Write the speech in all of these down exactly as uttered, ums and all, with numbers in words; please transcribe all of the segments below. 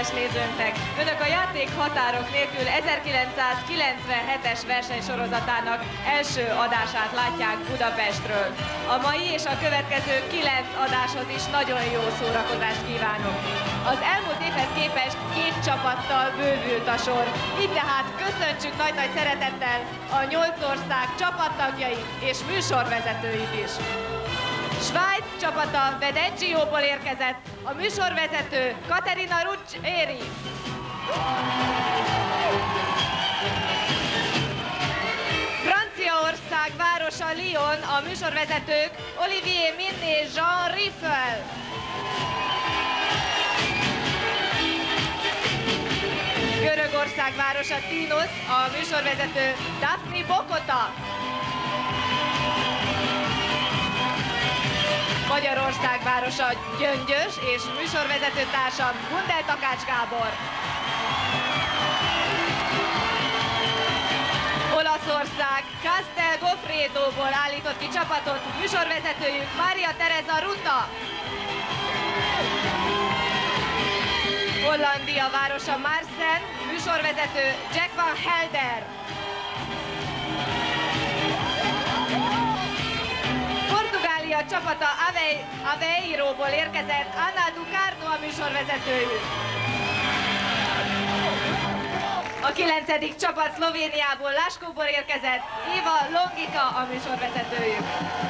kedves nézőnknek! Önök a Játék határok nélkül ezerkilencszázkilencvenhetes versenysorozatának első adását látják Budapestről. A mai és a következő kilenc adáshoz is nagyon jó szórakozást kívánok. Az elmúlt évhez képest két csapattal bővült a sor, így tehát köszöntsük nagy-nagy szeretettel a nyolc ország csapattagjait és műsorvezetőit is. Svájc csapata Vedeggioból érkezett, a műsorvezető Katerina Ruggeri. Franciaország városa Lyon, a műsorvezetők Olivier Min és Jean Riffel. Görögország városa Tinos, a műsorvezető Daphne Bokota. Magyarország városa Gyöngyös és műsorvezető társam Gundel Takács Gábor. Olaszország Castel Goffredóból állított ki csapatot, műsorvezetőjük Maria Teresa Ruta. Hollandia városa Marseille, műsorvezető Jack van Helder. Portugália csapata Aveiróból érkezett, Ana Ducardo a műsorvezetőjük. A kilencedik csapat Szlovéniából, Láskóból érkezett, Éva Longika a műsorvezetőjük.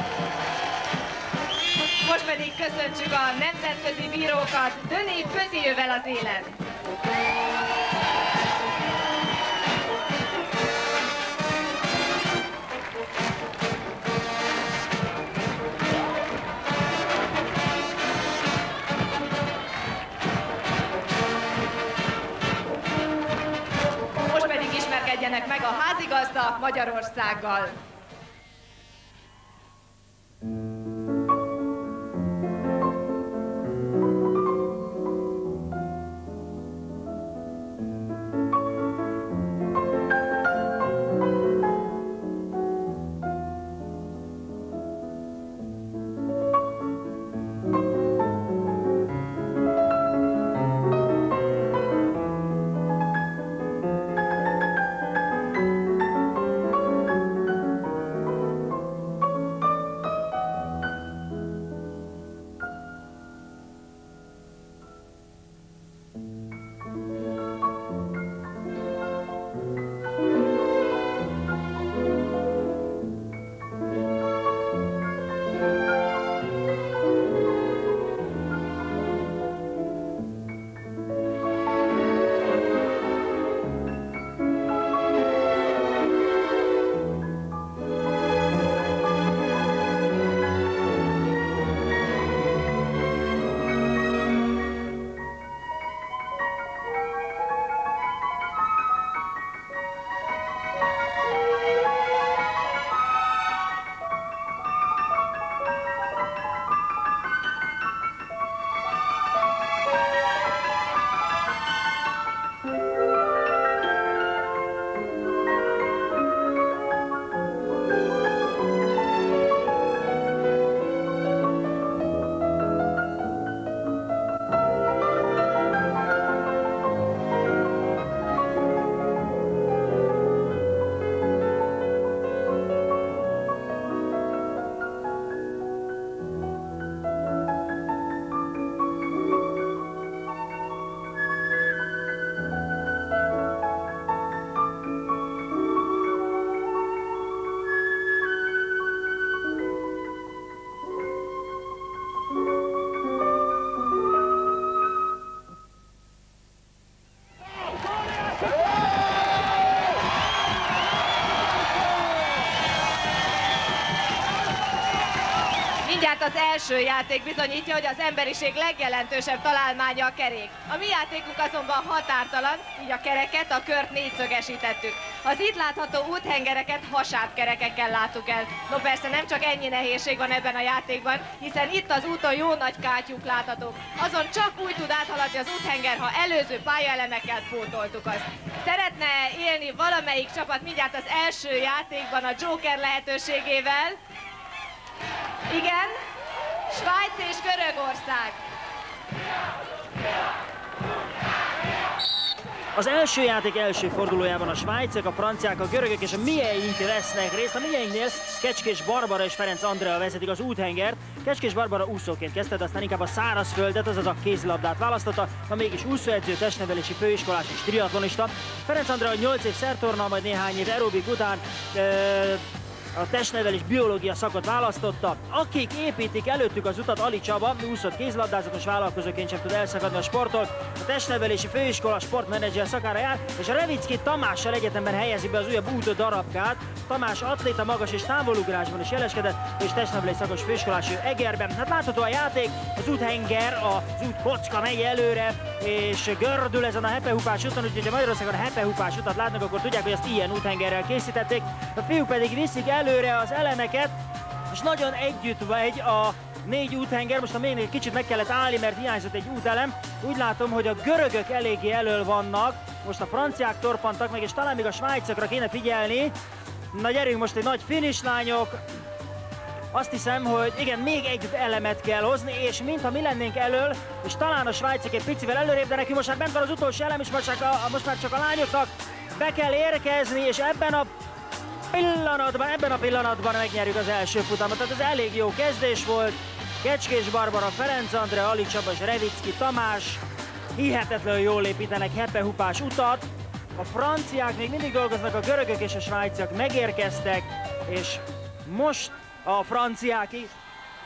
Most pedig köszöntsük a nemzetközi bírókat, Denis Petieuvel az élen. Most pedig ismerkedjenek meg a házigazda Magyarországgal. Az első játék bizonyítja, hogy az emberiség legjelentősebb találmánya a kerék. A mi játékunk azonban határtalan, így a kereket, a kört négyszögesítettük. Az itt látható úthengereket hasábkerekekkel láttuk el. No persze nem csak ennyi nehézség van ebben a játékban, hiszen itt az úton jó nagy kátyúk láthatók. Azon csak úgy tud áthaladni az úthenger, ha előző pályaelemekkel pótoltuk azt. Szeretne élni valamelyik csapat mindjárt az első játékban a Joker lehetőségével? Igen? Svájc és Görögország. Az első játék első fordulójában a svájciak, a franciák, a görögök és a mieink vesznek részt. A mieinknél Kecskés Barbara és Ferenc Andrea vezetik az úthengert. Kecskés Barbara úszóként kezdte, de aztán inkább a szárazföldet, azaz a kézilabdát választotta, ma mégis úszóedző, testnevelési főiskolás és triatlonista. Ferenc Andrea nyolc év szertorna, majd néhány év aerobik után e a testnevelés biológia szakot választotta. Akik építik előttük az utat, Ali Csaba, úszott kézilabdázatos vállalkozóként sem tud elszakadni a sporttól. A testnevelési főiskola sportmenedzser szakára jár, és a Revicki Tamással egyetemben helyezi be az újabb útó darabkát. Tamás atléta, magas és távolugrásban is jeleskedett, és testnevelés szakos főiskolás ő Egerben. Hát látható a játék, az úthenger, az útkocka megy előre, és gördül ezen a hepehupás úton, úgyhogy ha Magyarországon a hepehupás utat látnak, akkor tudják, hogy azt ilyen úthengerrel készítették. A fiúk pedig viszik előre az elemeket, és nagyon együtt vagy a négy úthenger. Most a még egy kicsit meg kellett állni, mert hiányzott egy útelem. Úgy látom, hogy a görögök eléggé elől vannak, most a franciák torpantak meg, és talán még a svájciakra kéne figyelni. Na gyerünk most egy nagy finish, lányok! Azt hiszem, hogy igen, még egy elemet kell hozni, és mintha mi lennénk elől, és talán a svájciak egy picivel előrébb, de nekünk most már bent van az utolsó elem, és most, csak a, most már csak a lányoknak be kell érkezni, és ebben a pillanatban, ebben a pillanatban megnyerjük az első futamot. Tehát ez elég jó kezdés volt. Kecskés Barbara, Ferenc Andrea, Ali Csaba és Revicki Tamás hihetetlenül jól építenek hepehupás utat. A franciák még mindig dolgoznak, a görögök és a svájciak megérkeztek, és most a franciák is.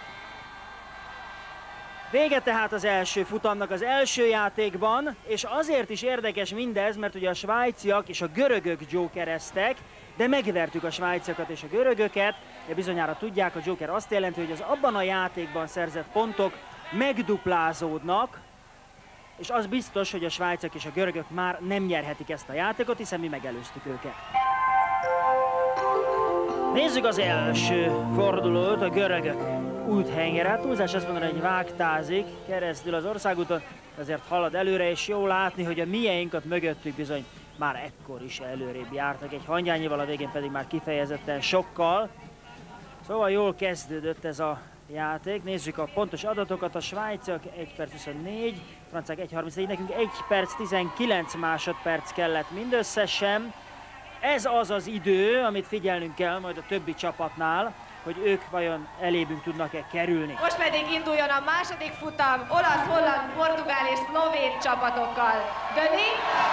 Vége tehát az első futamnak az első játékban, és azért is érdekes mindez, mert ugye a svájciak és a görögök jokereztek, de megvertük a svájciakat és a görögöket. De bizonyára tudják, a joker azt jelenti, hogy az abban a játékban szerzett pontok megduplázódnak, és az biztos, hogy a svájciak és a görögök már nem nyerhetik ezt a játékot, hiszen mi megelőztük őket. Nézzük az első fordulót, a görögök úthengere. Túlzás azt mondani, hogy vágtázik keresztül az országúton, azért halad előre, és jó látni, hogy a mieinkat mögöttük bizony már ekkor is előrébb jártak, egy hangyányival, a végén pedig már kifejezetten sokkal. Szóval jól kezdődött ez a játék. Nézzük a pontos adatokat. A svájciak egy perc huszonnégy, a franciák egy harmincnégy, nekünk egy perc tizenkilenc másodperc kellett mindösszesen. Ez az az idő, amit figyelnünk kell majd a többi csapatnál, hogy ők vajon elébünk tudnak-e kerülni. Most pedig induljon a második futam olasz, holland, portugál és szlovén csapatokkal. Döni?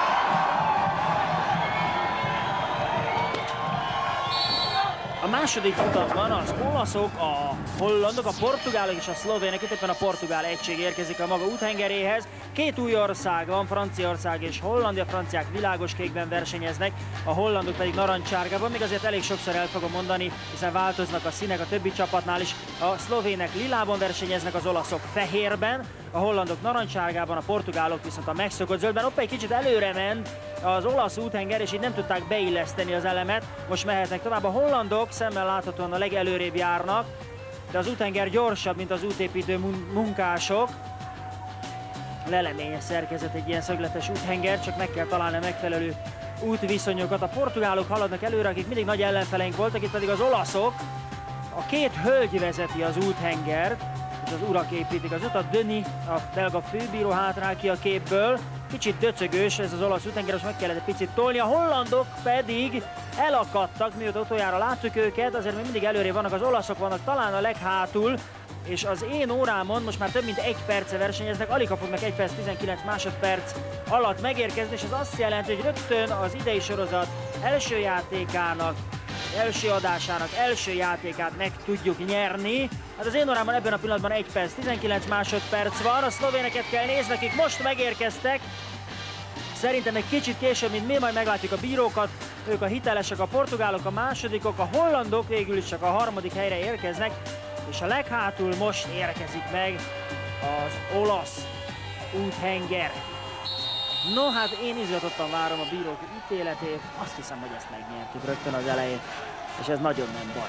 A második futamban az olaszok, a hollandok, a portugálok és a szlovének, itt éppen a portugál egység érkezik a maga úthengeréhez. Két új ország van, Franciaország és Hollandia, a franciák világos kékben versenyeznek, a hollandok pedig narancsárgában, még azért elég sokszor el fogom mondani, hiszen változnak a színek a többi csapatnál is. A szlovének lilában versenyeznek, az olaszok fehérben, a hollandok narancsárgában, a portugálok viszont a megszokott zöldben. Ott egy kicsit előre ment az olasz úthenger, és így nem tudták beilleszteni az elemet. Most mehetnek tovább. A hollandok szemmel láthatóan a legelőrébb járnak, de az úthenger gyorsabb, mint az útépítő munkások. Leleményes szerkezet egy ilyen szögletes úthenger, csak meg kell találni a megfelelő útviszonyokat. A portugálok haladnak előre, akik mindig nagy ellenfeleink voltak, itt pedig az olaszok. A két hölgy vezeti az úthengert, és az urak építik az utat. Döni, a belga főbíró hátrál ki a képből. Kicsit döcögős ez az olasz úthenger, most meg kellett egy picit tolni. A hollandok pedig elakadtak, mióta utoljára láttuk őket, azért még mindig előrébb vannak, az olaszok vannak talán a leghátul, és az én órámon most már több mint egy perce versenyeznek, alig fognak egy perc tizenkilenc másodperc alatt megérkezni, és ez azt jelenti, hogy rögtön az idei sorozat első játékának, első adásának első játékát meg tudjuk nyerni. Hát az én órámon ebben a pillanatban egy perc tizenkilenc másodperc van, a szlovéneket kell nézni, akik most megérkeztek. Szerintem egy kicsit később, mint mi, majd meglátjuk a bírókat, ők a hitelesek, a portugálok a másodikok, a hollandok végül is csak a harmadik helyre érkeznek, és a leghátul most érkezik meg az olasz úthenger. No, hát én izgatottan várom a bírók ítéletét, azt hiszem, hogy ezt megnyertük rögtön az elején, és ez nagyon nem baj.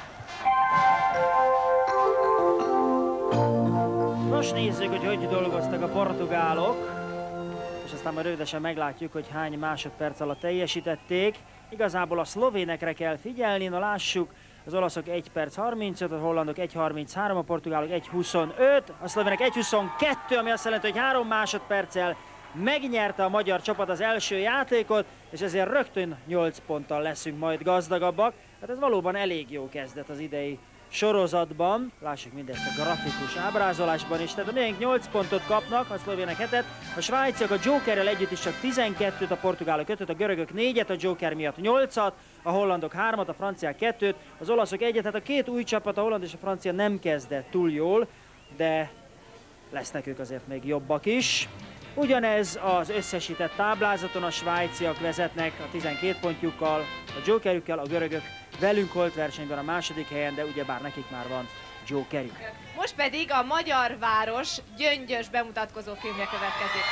Most nézzük, hogy hogy dolgoztak a portugálok, és aztán majd rövidesen meglátjuk, hogy hány másodperc alatt teljesítették. Igazából a szlovénekre kell figyelni, na lássuk, az olaszok egy perc harmincöt, a hollandok egy harminchárom, a portugálok egy huszonöt, a szlovének egy huszonkettő, ami azt jelenti, hogy három másodperccel Megnyerte a magyar csapat az első játékot, és ezért rögtön nyolc ponttal leszünk majd gazdagabbak. Hát ez valóban elég jó kezdet az idei sorozatban. Lássuk mindezt a grafikus ábrázolásban is. Tehát a miénk nyolc pontot kapnak, a szlovének hetet, a svájciak a Jokerrel együtt is csak tizenkettőt, a portugálok ötöt, a görögök négyet, a Joker miatt nyolcat, a hollandok hármat, a franciák kettőt, az olaszok egyet. Hát a két új csapat, a holland és a francia nem kezdett túl jól, de lesznek ők azért még jobbak is. Ugyanez az összesített táblázaton, a svájciak vezetnek a tizenkét pontjukkal, a Jokerükkel, a görögök velünk holt versenyben a második helyen, de ugyebár nekik már van Jokerük. Most pedig a magyar város gyöngyös bemutatkozó filmje következik.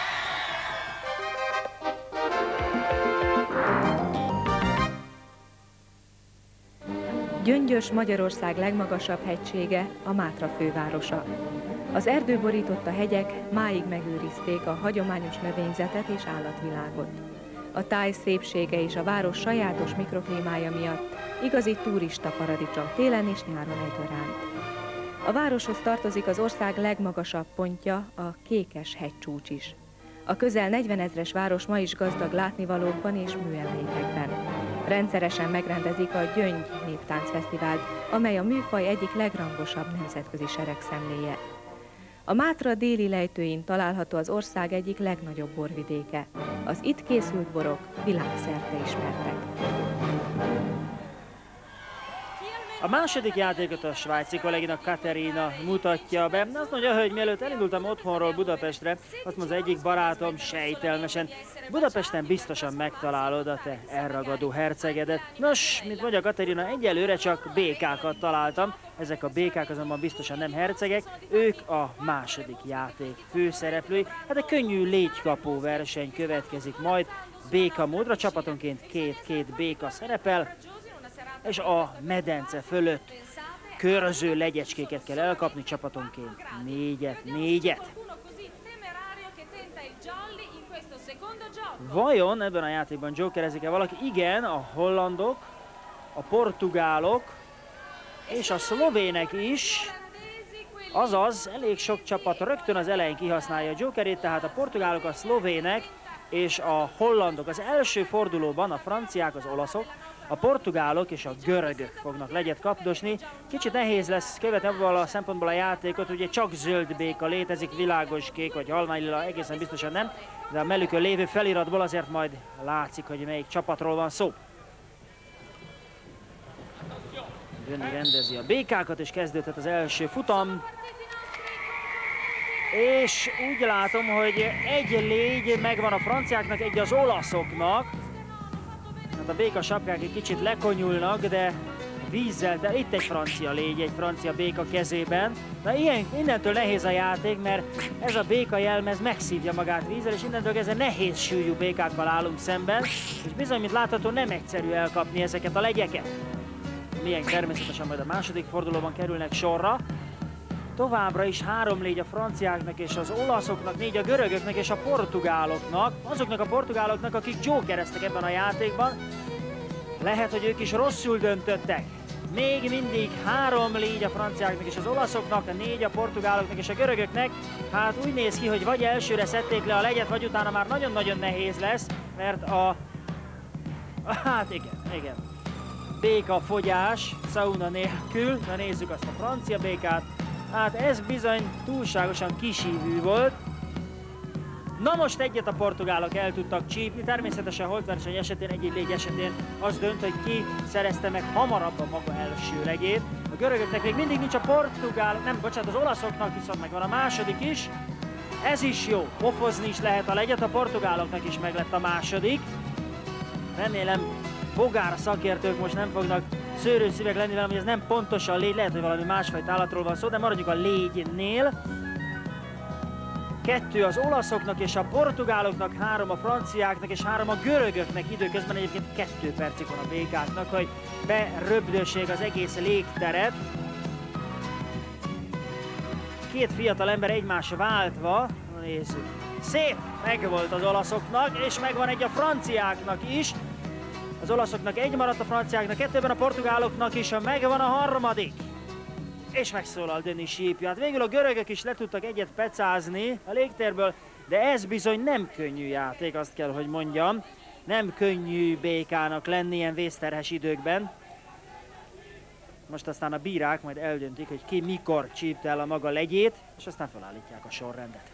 Gyöngyös Magyarország legmagasabb hegysége, a Mátra fővárosa. Az erdő borította hegyek máig megőrizték a hagyományos növényzetet és állatvilágot. A táj szépsége és a város sajátos mikroklímája miatt igazi turista paradicsom télen és nyáron egyaránt. A városhoz tartozik az ország legmagasabb pontja, a Kékes hegycsúcs is. A közel negyvenezres város ma is gazdag látnivalókban és műemlékekben. Rendszeresen megrendezik a Gyöngy Néptáncfesztivált, amely a műfaj egyik legrangosabb nemzetközi seregszemléje. A Mátra déli lejtőin található az ország egyik legnagyobb borvidéke. Az itt készült borok világszerte ismertek. A második játékot a svájci kolléginak Katerina mutatja be. Azt mondja, hogy mielőtt elindultam otthonról Budapestre, azt mondja az egyik barátom sejtelmesen, Budapesten biztosan megtalálod a te elragadó hercegedet. Nos, mint mondja Katerina, egyelőre csak békákat találtam. Ezek a békák azonban biztosan nem hercegek, ők a második játék főszereplői. Hát egy könnyű légykapó verseny következik majd. Béka módra csapatonként két-két béka szerepel, és a medence fölött körző legyecskéket kell elkapni, csapatonként négyet, négyet. Vajon ebben a játékban jokerezik-e valaki? Igen, a hollandok, a portugálok és a szlovének is, azaz elég sok csapat rögtön az elején kihasználja a jokerét, tehát a portugálok, a szlovének és a hollandok. Az első fordulóban a franciák, az olaszok, a portugálok és a görögök fognak legyet kapdosni. Kicsit nehéz lesz követni abból a szempontból a játékot, ugye csak zöld béka létezik, világos kék vagy halványlila egészen biztosan nem, de a mellükön lévő feliratból azért majd látszik, hogy melyik csapatról van szó. Jönni rendezi a békákat, és kezdődhet az első futam. És úgy látom, hogy egy légy megvan a franciáknak, egy az olaszoknak. Hát a béka sapkák egy kicsit lekonyulnak, de vízzel, de itt egy francia légy, egy francia béka kezében. Na ilyen, innentől nehéz a játék, mert ez a béka jelmez megszívja magát vízzel, és innentől ezzel nehéz súlyú békákkal állunk szemben, és bizony, mint látható, nem egyszerű elkapni ezeket a legyeket. Milyen természetesen majd a második fordulóban kerülnek sorra. Továbbra is három légy a franciáknak és az olaszoknak, négy a görögöknek és a portugáloknak. Azoknak a portugáloknak, akik jokereztek ebben a játékban. Lehet, hogy ők is rosszul döntöttek. Még mindig három légy a franciáknak és az olaszoknak, négy a portugáloknak és a görögöknek. Hát úgy néz ki, hogy vagy elsőre szedték le a legyet, vagy utána már nagyon-nagyon nehéz lesz, mert a... Hát igen, igen. Béka fogyás, sauna nélkül. Na nézzük azt a francia békát. Hát ez bizony túlságosan kisívű volt. Na most egyet a portugálok el tudtak csípni, természetesen a holtverseny esetén, egy-egy légy esetén az dönt, hogy ki szerezte meg hamarabb a maga első legyét. A görögöknek még mindig nincs, a portugál, nem, bocsánat, az olaszoknak viszont megvan a második is. Ez is jó, pofozni is lehet a legyet, a portugáloknak is meg lett a második. Remélem, bogár szakértők most nem fognak szőrőszívek lenni velem, hogy ez nem pontosan légy, lehet, hogy valami másfajta állatról van szó, de maradjunk a légynél. Kettő az olaszoknak és a portugáloknak, három a franciáknak és három a görögöknek, időközben egyébként kettő percig van a békáknak, hogy beröbdössék az egész légteret. Két fiatal ember egymás váltva, nézzük, szép, megvolt az olaszoknak, és megvan egy a franciáknak is. Az olaszoknak egy maradt, a franciáknak kettőben, a portugáloknak is megvan a harmadik. És megszólal Denis sípja. Hát végül a görögök is le tudtak egyet pecázni a légtérből. de ez bizony nem könnyű játék, azt kell, hogy mondjam. Nem könnyű békának lenni ilyen vészterhes időkben. Most aztán a bírák majd eldöntik, hogy ki mikor csípte el a maga legyét, és aztán felállítják a sorrendet.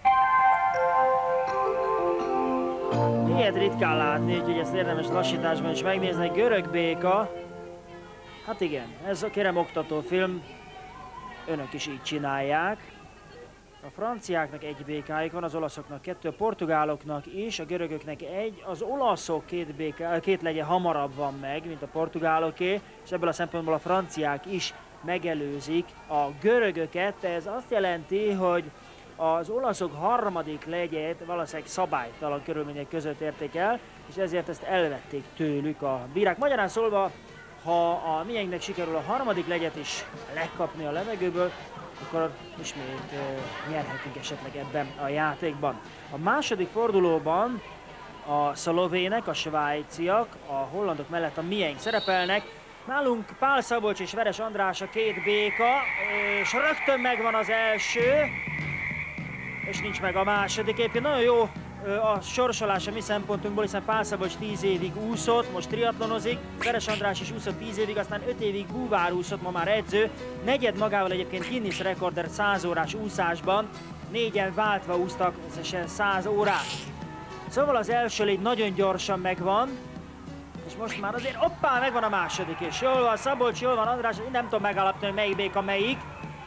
Ilyet ritkán látni, úgyhogy ezt érdemes lassításban is megnézni. Görög béka. Hát igen, ez a kérem oktatófilm. Önök is így csinálják. A franciáknak egy békájuk van, az olaszoknak kettő, a portugáloknak is, a görögöknek egy, az olaszok két, béká, két legye hamarabb van meg, mint a portugáloké, és ebből a szempontból a franciák is megelőzik a görögöket. Ez azt jelenti, hogy az olaszok harmadik legyet valószínűleg szabálytalan körülmények között érték el, és ezért ezt elvették tőlük a bírák. Magyarán szólva, ha a miénknek sikerül a harmadik legyet is lekapni a levegőből, akkor ismét uh, nyerhetünk esetleg ebben a játékban. A második fordulóban a szlovének, a svájciak, a hollandok mellett a miénk szerepelnek. Nálunk Pál Szabolcs és Veres András a két béka, és rögtön megvan az első, és nincs meg a második. Éppen nagyon jó a sorsolás a mi szempontunkból, hiszen Pál Szabolcs tíz évig úszott, most triatlonozik, Veres András is úszott tíz évig, aztán öt évig búvár úszott, ma már edző. Negyed magával egyébként Guinness rekorder száz órás úszásban, négyen váltva úsztak összesen száz órát. Szóval az első légy nagyon gyorsan megvan, és most már azért hoppá, megvan a második, és jól van Szabolcs, jól van András, nem tudom megállapítani, hogy melyik béka melyik.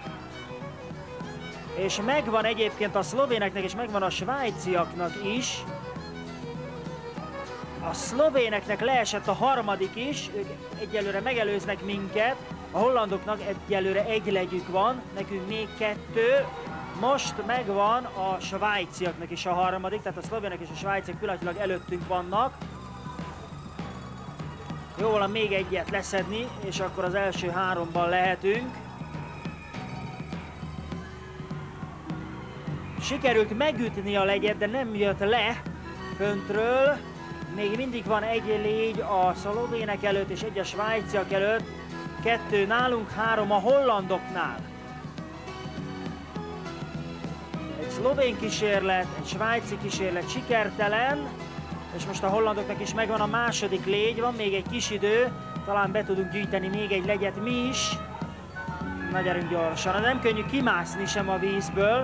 És megvan egyébként a szlovéneknek, és megvan a svájciaknak is. A szlovéneknek leesett a harmadik is, ők egyelőre megelőznek minket. A hollandoknak egyelőre egy legyük van, nekünk még kettő. Most megvan a svájciaknak is a harmadik, tehát a szlovének és a svájciak pillanatilag előttünk vannak. Jó van még egyet leszedni, és akkor az első háromban lehetünk. Sikerült megütni a legyet, de nem jött le föntről. Még mindig van egy légy a szlovének előtt és egy a svájciak előtt. Kettő nálunk, három a hollandoknál. Egy szlovén kísérlet, egy svájci kísérlet sikertelen, és most a hollandoknak is megvan a második légy, van még egy kis idő, talán be tudunk gyűjteni még egy legyet mi is. Na gyerünk gyorsan, nem könnyű kimászni sem a vízből.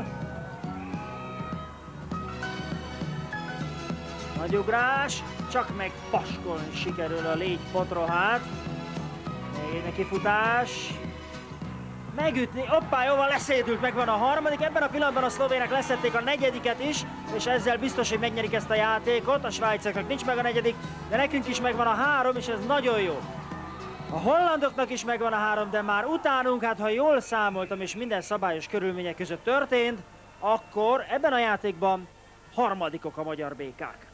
Nagy ugrás, csak meg paskolni sikerül a légy potrohát. Még egy nekifutás. Megütni, hoppá, jóval leszédült, megvan a harmadik. Ebben a pillanatban a szlovének leszedték a negyediket is, és ezzel biztos, hogy megnyerik ezt a játékot. A svájciaknak nincs meg a negyedik, de nekünk is megvan a három, és ez nagyon jó. A hollandoknak is megvan a három, de már utánunk, hát ha jól számoltam, és minden szabályos körülmények között történt, akkor ebben a játékban harmadikok a magyar békák.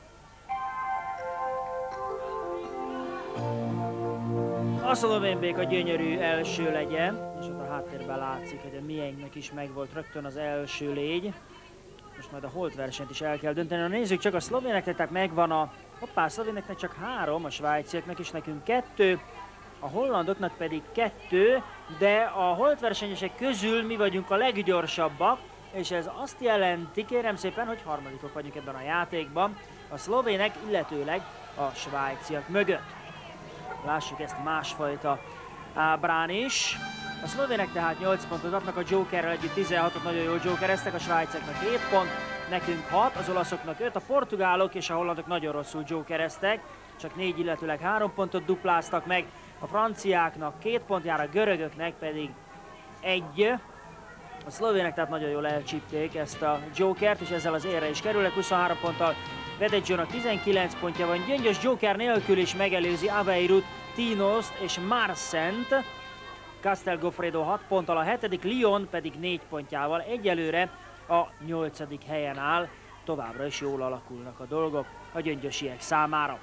A szlovén béka gyönyörű első legyen, és ott a háttérben látszik, hogy a miénknek is megvolt rögtön az első légy. Most majd a holt versenyt is el kell dönteni. Na nézzük csak a szlovéneknek, tehát megvan a... Hoppá, a szlovéneknek csak három, a svájciaknak is nekünk kettő, a hollandoknak pedig kettő, de a holt versenyesek közül mi vagyunk a leggyorsabbak, és ez azt jelenti, kérem szépen, hogy harmadikok vagyunk ebben a játékban, a szlovének, illetőleg a svájciak mögött. Lássuk ezt másfajta ábrán is. A szlovének tehát nyolc pontot adnak, a Jokerrel együtt tizenhatot nagyon jól jokereztek, a svájciaknak hét pont, nekünk hat, az olaszoknak öt, a portugálok és a hollandok nagyon rosszul jokereztek, csak négy, illetőleg három pontot dupláztak meg, a franciáknak két pont jár, a görögöknek pedig egy. A szlovének tehát nagyon jól elcsípték ezt a jokert, és ezzel az érre is kerülnek, huszonhárom ponttal. Vedeggionak tizenkilenc pontja van, Gyöngyös joker nélkül is megelőzi Aveirut, Tinost és Marsent. Castel Goffredo hat ponttal, a hetedik, Lyon pedig négy pontjával egyelőre a nyolcadik helyen áll. Továbbra is jól alakulnak a dolgok a gyöngyösiek számára.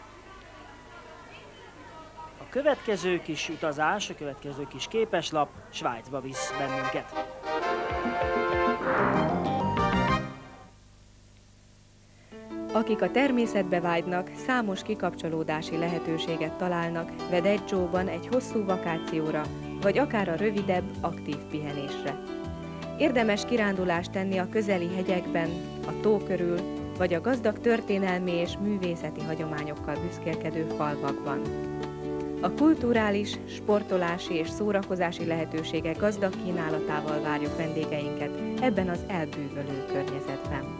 A következő kis utazás, a következő kis képeslap Svájcba visz bennünket. Akik a természetbe vágynak, számos kikapcsolódási lehetőséget találnak Vedeggióban egy hosszú vakációra, vagy akár a rövidebb, aktív pihenésre. Érdemes kirándulást tenni a közeli hegyekben, a tó körül, vagy a gazdag történelmi és művészeti hagyományokkal büszkélkedő falvakban. A kulturális, sportolási és szórakozási lehetőségek gazdag kínálatával várjuk vendégeinket ebben az elbűvölő környezetben.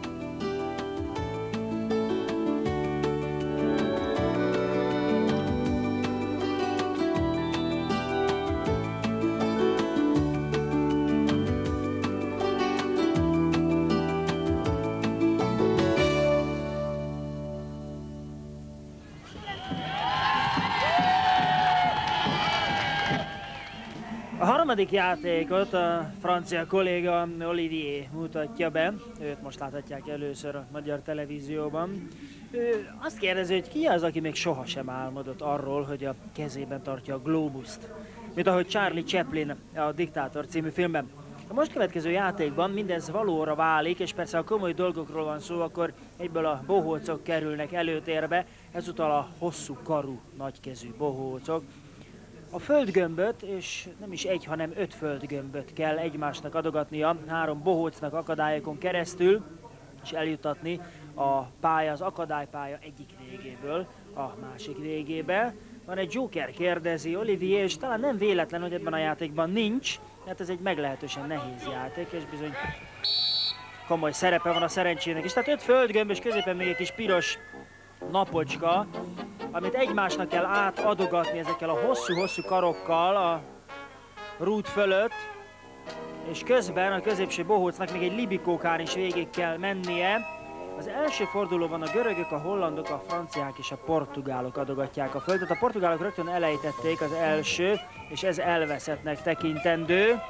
A harmadik játékot a francia kolléga Olivier mutatja be, őt most láthatják először a magyar televízióban. Ő azt kérdezi, hogy ki az, aki még sohasem álmodott arról, hogy a kezében tartja a glóbuszt, mint ahogy Charlie Chaplin a Diktátor című filmben. A most következő játékban mindez valóra válik, és persze ha komoly dolgokról van szó, akkor egyből a bohócok kerülnek előtérbe, ezúttal a hosszú karú, nagykezű bohócok. A földgömböt, és nem is egy, hanem öt földgömböt kell egymásnak adogatnia három bohócnak akadályokon keresztül, és eljutatni a pálya, az akadálypálya egyik végéből a másik végébe. Van egy Joker, kérdezi Olivier, és talán nem véletlen, hogy ebben a játékban nincs, mert ez egy meglehetősen nehéz játék, és bizony komoly szerepe van a szerencsének is. Tehát öt földgömb, és középen még egy kis piros napocska, amit egymásnak kell átadogatni ezekkel a hosszú-hosszú karokkal a rút fölött, és közben a középső bohócnak még egy libikókán is végig kell mennie. Az első fordulóban a görögök, a hollandok, a franciák és a portugálok adogatják a földet. A portugálok rögtön elejtették az első, és ez elveszettnek tekintendő.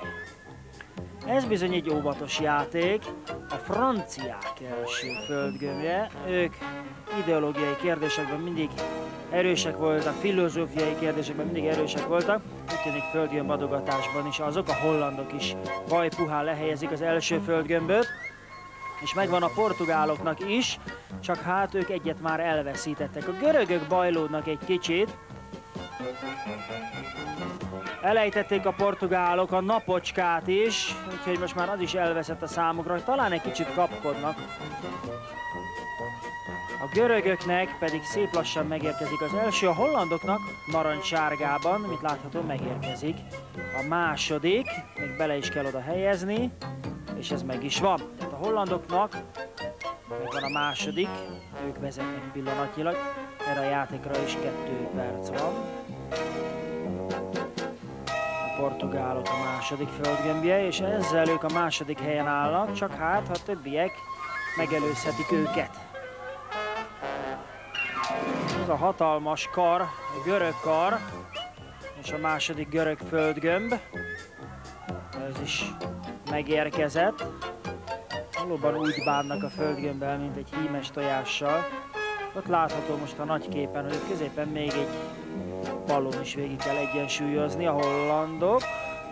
Ez bizony egy óvatos játék. A franciák első földgömbje, ők ideológiai kérdésekben mindig erősek voltak, filozófiai kérdésekben mindig erősek voltak, úgy tűnik földgömb adogatásban is azok, a hollandok is vajpuhán lehelyezik az első földgömböt, és megvan a portugáloknak is, csak hát ők egyet már elveszítettek. A görögök bajlódnak egy kicsit, elejtették a portugálok a napocskát is, úgyhogy most már az is elveszett a számukra, hogy talán egy kicsit kapkodnak. A görögöknek pedig szép lassan megérkezik az első, a hollandoknak narancssárgában, amit látható, megérkezik. A második, még bele is kell oda helyezni, és ez meg is van. Tehát a hollandoknak megvan a második, ők vezetnek pillanatnyilag, erre a játékra is kettő perc van. A portugálok a második földgömbje, és ezzel ők a második helyen állnak, csak hát, ha többiek megelőzhetik őket. Ez a hatalmas kar, a görög kar, és a második görög földgömb. Ez is megérkezett. Valóban úgy bánnak a földgömbbel, mint egy hímes tojással. Ott látható most a nagy képen, hogy középen még egy ballon is végig kell egyensúlyozni, a hollandok.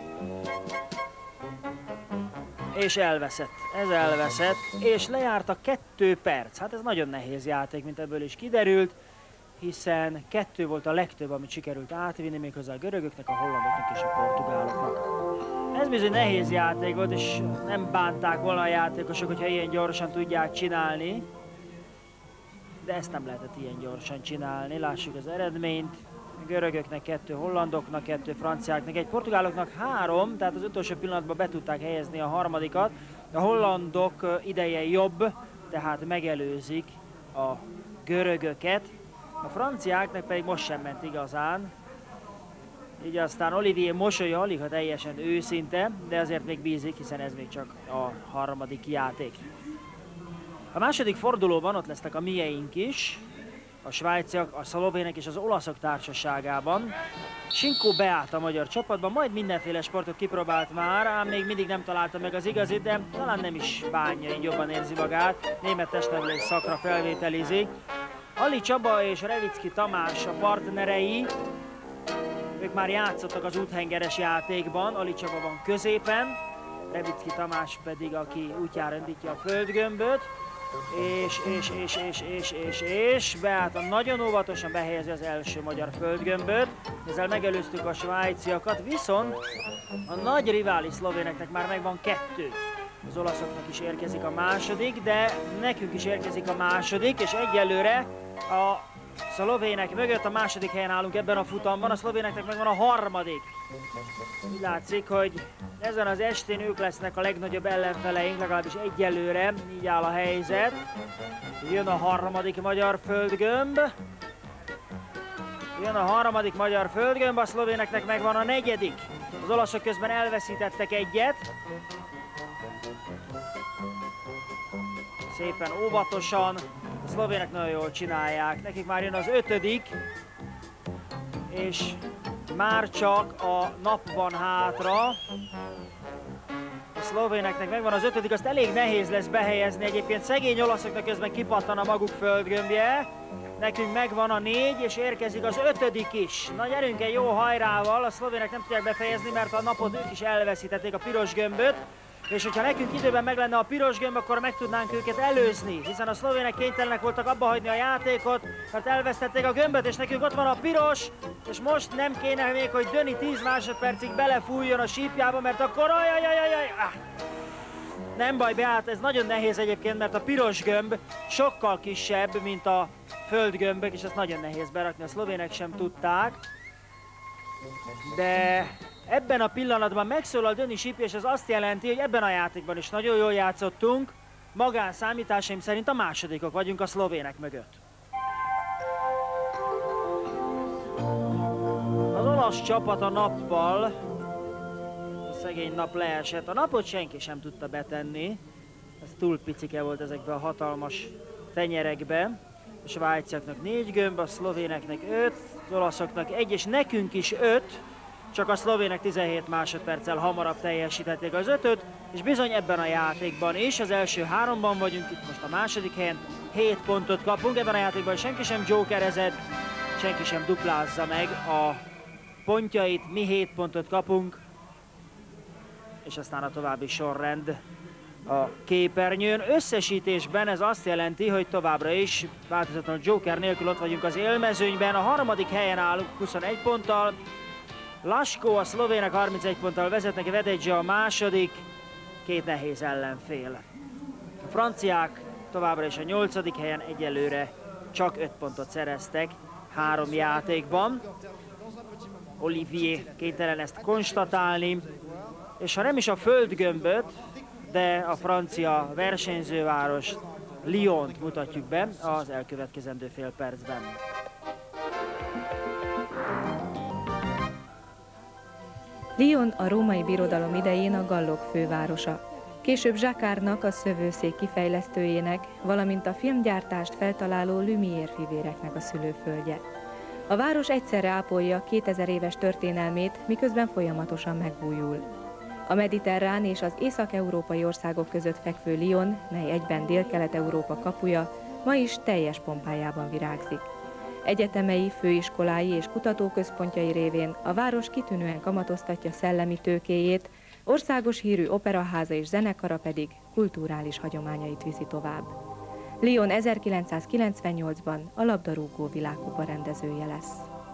És elveszett, ez elveszett, és lejárt a kettő perc. Hát ez nagyon nehéz játék, mint ebből is kiderült, hiszen kettő volt a legtöbb, amit sikerült átvinni, méghozzá a görögöknek, a hollandoknak és a portugáloknak. Ez bizony nehéz játék volt, és nem bánták volna a játékosok, hogyha ilyen gyorsan tudják csinálni. De ezt nem lehetett ilyen gyorsan csinálni, lássuk az eredményt. A görögöknek kettő, hollandoknak kettő, franciáknak egy, portugáloknak három, tehát az utolsó pillanatban be tudták helyezni a harmadikat. A hollandok ideje jobb, tehát megelőzik a görögöket. A franciáknak pedig most sem ment igazán. Így aztán Olivier mosolya alig, ha teljesen őszinte, de azért még bízik, hiszen ez még csak a harmadik játék. A második fordulóban ott lesznek a mieink is, a svájciak, a szlovének és az olaszok társaságában. Sinkó beállt a magyar csapatba, majd mindenféle sportot kipróbált már, ám még mindig nem találta meg az igazit, de talán nem is bánja, így jobban érzi magát. Német testnevelés szakra felvételizik. Ali Csaba és Revicki Tamás a partnerei, ők már játszottak az úthengeres játékban, Ali Csaba van középen, Revicki Tamás pedig, aki útjára indítja a földgömböt. És, és, és, és, és, és, és Beáta nagyon óvatosan behelyezi az első magyar földgömböt. Ezzel megelőztük a svájciakat, viszont a nagy rivális szlovéneknek már megvan kettő. Az olaszoknak is érkezik a második, de nekünk is érkezik a második, és egyelőre a szlovének mögött a második helyen állunk ebben a futamban, a szlovéneknek megvan a harmadik. Úgy látszik, hogy ezen az estén ők lesznek a legnagyobb ellenfeleink, legalábbis egyelőre, így áll a helyzet. Jön a harmadik magyar földgömb. Jön a harmadik magyar földgömb, a szlovéneknek megvan a negyedik. Az olaszok közben elveszítettek egyet. Szépen óvatosan, a szlovének nagyon jól csinálják. Nekik már jön az ötödik, és már csak a nap van hátra. A szlovéneknek megvan az ötödik, azt elég nehéz lesz behelyezni. Egyébként szegény olaszoknak közben kipattan a maguk földgömbje. Nekünk megvan a négy, és érkezik az ötödik is. Na gyerünk egy jó hajrával, a szlovének nem tudják befejezni, mert a napot ők is elveszítették, a piros gömböt. És hogyha nekünk időben meg lenne a piros gömb, akkor meg tudnánk őket előzni, hiszen a szlovének kénytelenek voltak abba hagyni a játékot, mert elvesztették a gömböt, és nekünk ott van a piros, és most nem kéne még, hogy Döni tíz másodpercig belefújjon a sípjába, mert akkor ajajajajaj! Ah. Nem baj, Beát, ez nagyon nehéz egyébként, mert a piros gömb sokkal kisebb, mint a földgömbök, és ezt nagyon nehéz berakni, a szlovének sem tudták. De ebben a pillanatban megszólal Döni sípja, és ez azt jelenti, hogy ebben a játékban is nagyon jól játszottunk. Magán számításaim szerint a másodikok vagyunk a szlovének mögött. Az olasz csapat a nappal, a szegény nap leesett. A napot senki sem tudta betenni. Ez túl picike volt ezekbe a hatalmas tenyerekbe. A svájciaknak négy gömb, a szlovéneknek öt, az olaszoknak egy, és nekünk is öt. Csak a szlovének tizenhét másodperccel hamarabb teljesítették az ötöt, és bizony ebben a játékban is, az első háromban vagyunk, itt most a második helyen, hét pontot kapunk, ebben a játékban senki sem jokerezett, senki sem duplázza meg a pontjait, mi hét pontot kapunk, és aztán a további sorrend a képernyőn. Összesítésben ez azt jelenti, hogy továbbra is változatlanul joker nélkül ott vagyunk az élmezőnyben, a harmadik helyen állunk huszonegy ponttal, Lasko a szlovének harmincegy ponttal vezetnek, Vedegye a második, két nehéz ellenfél. A franciák továbbra is a nyolcadik helyen, egyelőre csak öt pontot szereztek három játékban. Olivier kénytelen ezt konstatálni, és ha nem is a földgömböt, de a francia versenyzőváros Lyont mutatjuk be az elkövetkezendő fél percben. Lyon a római birodalom idején a gallok fővárosa. Később Jacquardnak, a szövőszék kifejlesztőjének, valamint a filmgyártást feltaláló Lumière fivéreknek a szülőföldje. A város egyszerre ápolja kétezer éves történelmét, miközben folyamatosan megújul. A mediterrán és az észak-európai országok között fekvő Lyon, mely egyben Dél-Kelet-Európa kapuja, ma is teljes pompájában virágzik. Egyetemei, főiskolái és kutatóközpontjai révén a város kitűnően kamatoztatja szellemi tőkéjét, országos hírű operaháza és zenekara pedig kulturális hagyományait viszi tovább. Lyon ezerkilencszázkilencvennyolcban a labdarúgó világkupa rendezője lesz.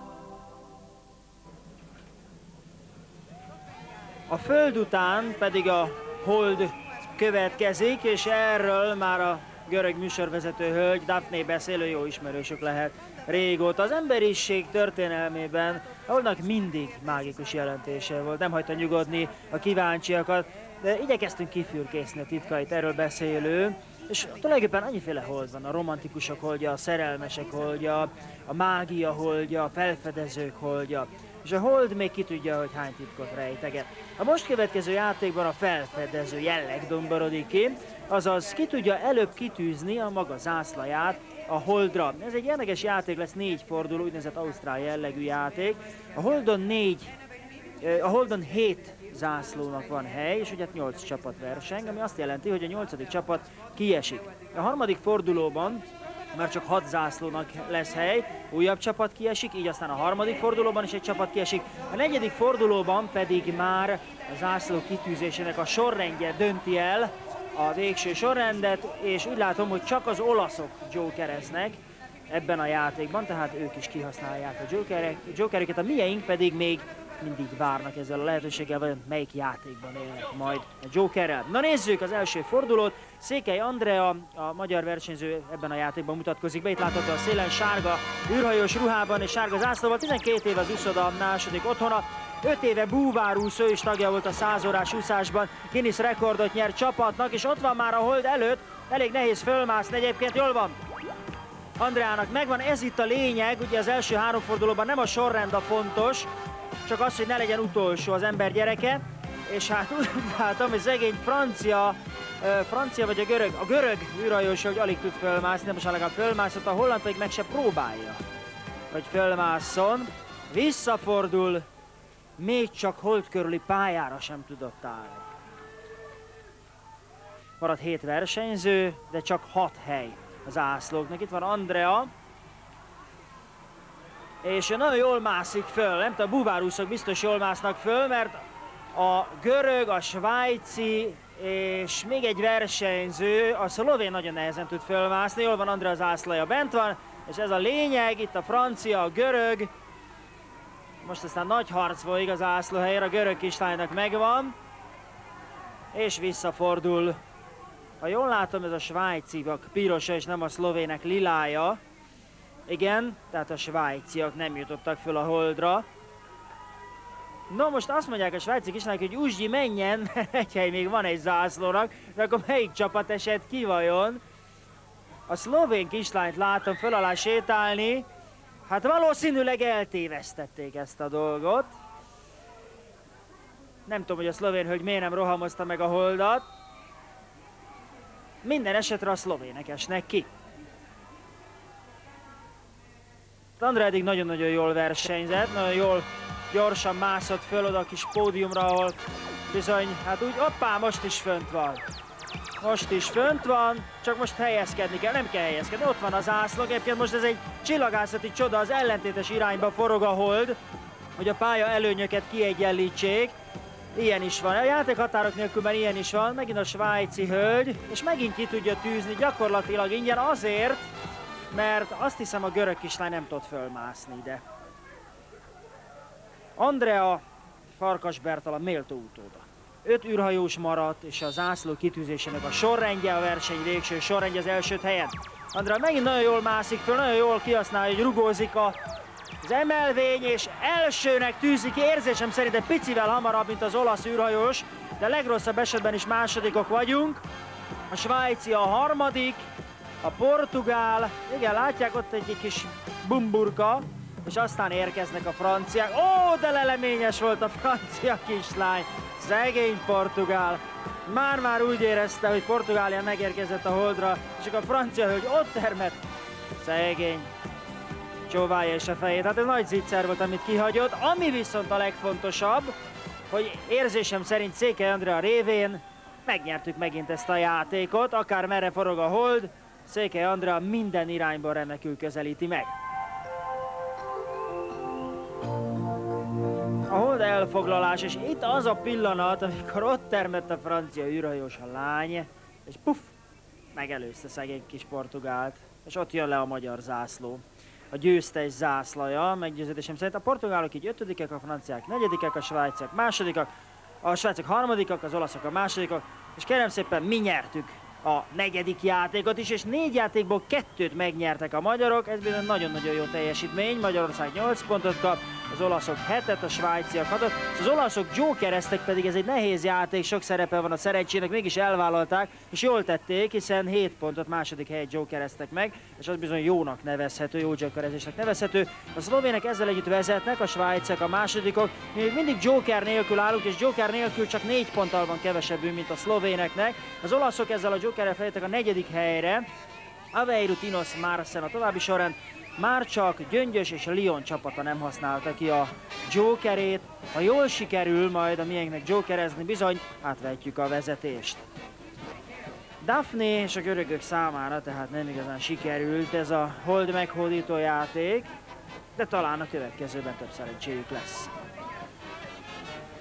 A föld után pedig a hold következik, és erről már a görög műsorvezető hölgy, Daphne beszélő, jó ismerősök lehet régóta. Az emberiség történelmében a holdnak mindig mágikus jelentése volt, nem hagyta nyugodni a kíváncsiakat, de igyekeztünk kifürkészni a titkait, erről beszélő. És tulajdonképpen annyiféle hold van, a romantikusok holdja, a szerelmesek holdja, a mágia holdja, a felfedezők holdja. És a hold még ki tudja, hogy hány titkot rejteget. A most következő játékban a felfedező jelleg domborodik ki, azaz ki tudja előbb kitűzni a maga zászlaját a holdra. Ez egy érdekes játék lesz, négy forduló, úgynevezett ausztrál jellegű játék. A holdon négy, a holdon hét zászlónak van hely, és ugye nyolc csapat verseng, ami azt jelenti, hogy a nyolcadik csapat kiesik. A harmadik fordulóban már csak hat zászlónak lesz hely, újabb csapat kiesik, így aztán a harmadik fordulóban is egy csapat kiesik. A negyedik fordulóban pedig már a zászló kitűzésének a sorrendje dönti el, a végső sorrendet, és úgy látom, hogy csak az olaszok jokereznek ebben a játékban, tehát ők is kihasználják a jokereket, a mieink pedig még mindig várnak ezzel a lehetőséggel, vagy melyik játékban élnek majd a jokerrel. Na nézzük az első fordulót. Székely Andrea, a magyar versenyző ebben a játékban mutatkozik be. Itt látható a szélen sárga űrhajós ruhában és sárga zászlóval. tizenkét év az úszoda második otthona. öt éve búvárúszó is tagja volt a száz órás úszásban. Guinness rekordot nyert csapatnak, és ott van már a hold előtt. Elég nehéz fölmászni, egyébként jól van. Andreának megvan, ez itt a lényeg, ugye az első három fordulóban nem a sorrend a fontos, csak az, hogy ne legyen utolsó az ember gyereke, és hát úgy látom, hogy szegény francia, francia vagy a görög, a görög űrhajós, hogy alig tud fölmászni, de most legalább fölmászott, a holland pedig meg se próbálja, hogy fölmásszon. Visszafordul, még csak hold körüli pályára sem tudott állni. Marad hét versenyző, de csak hat hely az zászlóknak. Itt van Andrea, és nagyon jól mászik föl, nem tudom, a búvárúszók biztos jól másznak föl, mert a görög, a svájci és még egy versenyző, a szlovén nagyon nehezen tud fölmászni, jól van, Andrea zászlaja bent van, és ez a lényeg, itt a francia, a görög, most aztán nagy harc folyik az zászlóhelyre, a görög kislánynak megvan, és visszafordul. Ha jól látom, ez a svájciak pirosa és nem a szlovének lilája. Igen, tehát a svájciak nem jutottak föl a holdra. No, most azt mondják a svájci kislányok, hogy Uzsgyi menjen, egy hely még van egy zászlónak, de akkor melyik csapat esett ki vajon? A szlovén kislányt látom föl alá sétálni, hát valószínűleg eltévesztették ezt a dolgot. Nem tudom, hogy a szlovén hölgy miért nem rohamozta meg a holdat. Minden esetre a szlovének esnek ki. Andrea eddig nagyon-nagyon jól versenyzett, nagyon jól gyorsan mászott föl oda a kis pódiumra, ahol bizony, hát úgy, hoppá, most is fönt van. Most is fönt van, csak most helyezkedni kell, nem kell helyezkedni, ott van az zászló, egyébként most ez egy csillagászati csoda, az ellentétes irányba forog a hold, hogy a pálya előnyöket kiegyenlítsék. Ilyen is van, a játékhatárok nélkül már ilyen is van, megint a svájci hölgy, és megint ki tudja tűzni gyakorlatilag ingyen azért, mert azt hiszem a görög kislány nem tud fölmászni ide. Andrea Farkas Bertalan méltó utóda. Öt űrhajós maradt, és a zászló kitűzésének a sorrendje, a verseny végső sorrendje az első helyen. Andrea megint nagyon jól mászik föl, nagyon jól kihasználja, hogy rugózik a az emelvény, és elsőnek tűzik, érzésem szerint egy picivel hamarabb, mint az olasz űrhajós, de legrosszabb esetben is másodikok vagyunk. A svájci a harmadik, a portugál, igen, látják ott egy kis bumburka, és aztán érkeznek a franciák. Ó, de leleményes volt a francia kislány, szegény portugál. Már-már úgy érezte, hogy Portugália megérkezett a holdra, és akkor a francia hölgy ott termett, szegény. Csóválja és a fejét. Hát ez nagy zicser volt, amit kihagyott. Ami viszont a legfontosabb, hogy érzésem szerint Székely Andrea révén megnyertük megint ezt a játékot, akár merre forog a hold, Székely Andrea minden irányban remekül közelíti meg. A hold elfoglalás, és itt az a pillanat, amikor ott termett a francia űrhajós a lány, és puff, megelőzte szegény kis portugált, és ott jön le a magyar zászló. A győztes zászlaja, meggyőződésem szerint a portugálok így ötödikek, a franciák negyedikek, a svájciak másodikak, a svájciak harmadikak, az olaszok a másodikak, és kérem szépen mi nyertük a negyedik játékot is, és négy játékból kettőt megnyertek a magyarok, ez bizony nagyon-nagyon jó teljesítmény, Magyarország nyolc pontot kap, az olaszok hetet, a svájciak hatot, és az olaszok jokereztek, pedig ez egy nehéz játék, sok szerepe van a szerencsének, mégis elvállalták, és jól tették, hiszen hét pontot második helyet jokereztek meg, és az bizony jónak nevezhető, jó jokerezésnek nevezhető. A szlovének ezzel együtt vezetnek, a svájciak a másodikok, mi még mindig joker nélkül állunk, és joker nélkül csak négy ponttal van kevesebbünk, mint a szlovéneknek. Az olaszok ezzel a jokerrel feljöttek a negyedik helyre, Aveiro, Tinos, Marsen a további sorrend. Már csak Gyöngyös és a Lyon csapata nem használta ki a jokerét. Ha jól sikerül majd a miénknek jokerezni, bizony átvetjük a vezetést. Daphne és a görögök számára tehát nem igazán sikerült ez a hold meghódító játék, de talán a következőben több szerencséjük lesz.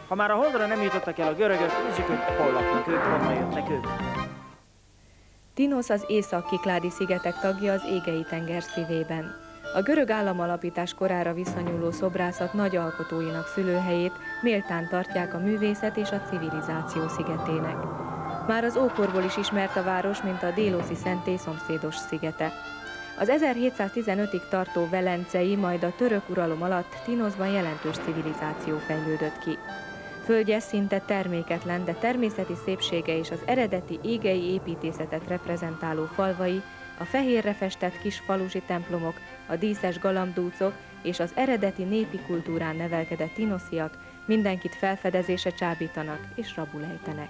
Ha már a Holdra nem jutottak el a görögök, nézzük, hogy hol laknak ők, honnan jöttek ők. Tinos az Észak-Kikládi szigetek tagja az Égei-tenger szívében. A görög államalapítás korára viszonyuló szobrászat nagy alkotóinak szülőhelyét méltán tartják a művészet és a civilizáció szigetének. Már az ókorból is ismert a város, mint a Déloszi szentély szomszédos szigete. Az ezerhétszáztizenötig tartó velencei, majd a török uralom alatt Tinosban jelentős civilizáció fejlődött ki. Földje szinte terméketlen, de természeti szépsége és az eredeti égei építészetet reprezentáló falvai, a fehérre festett kis falusi templomok, a díszes galambdúcok és az eredeti népi kultúrán nevelkedett tinosziak mindenkit felfedezése csábítanak és rabul ejtenek.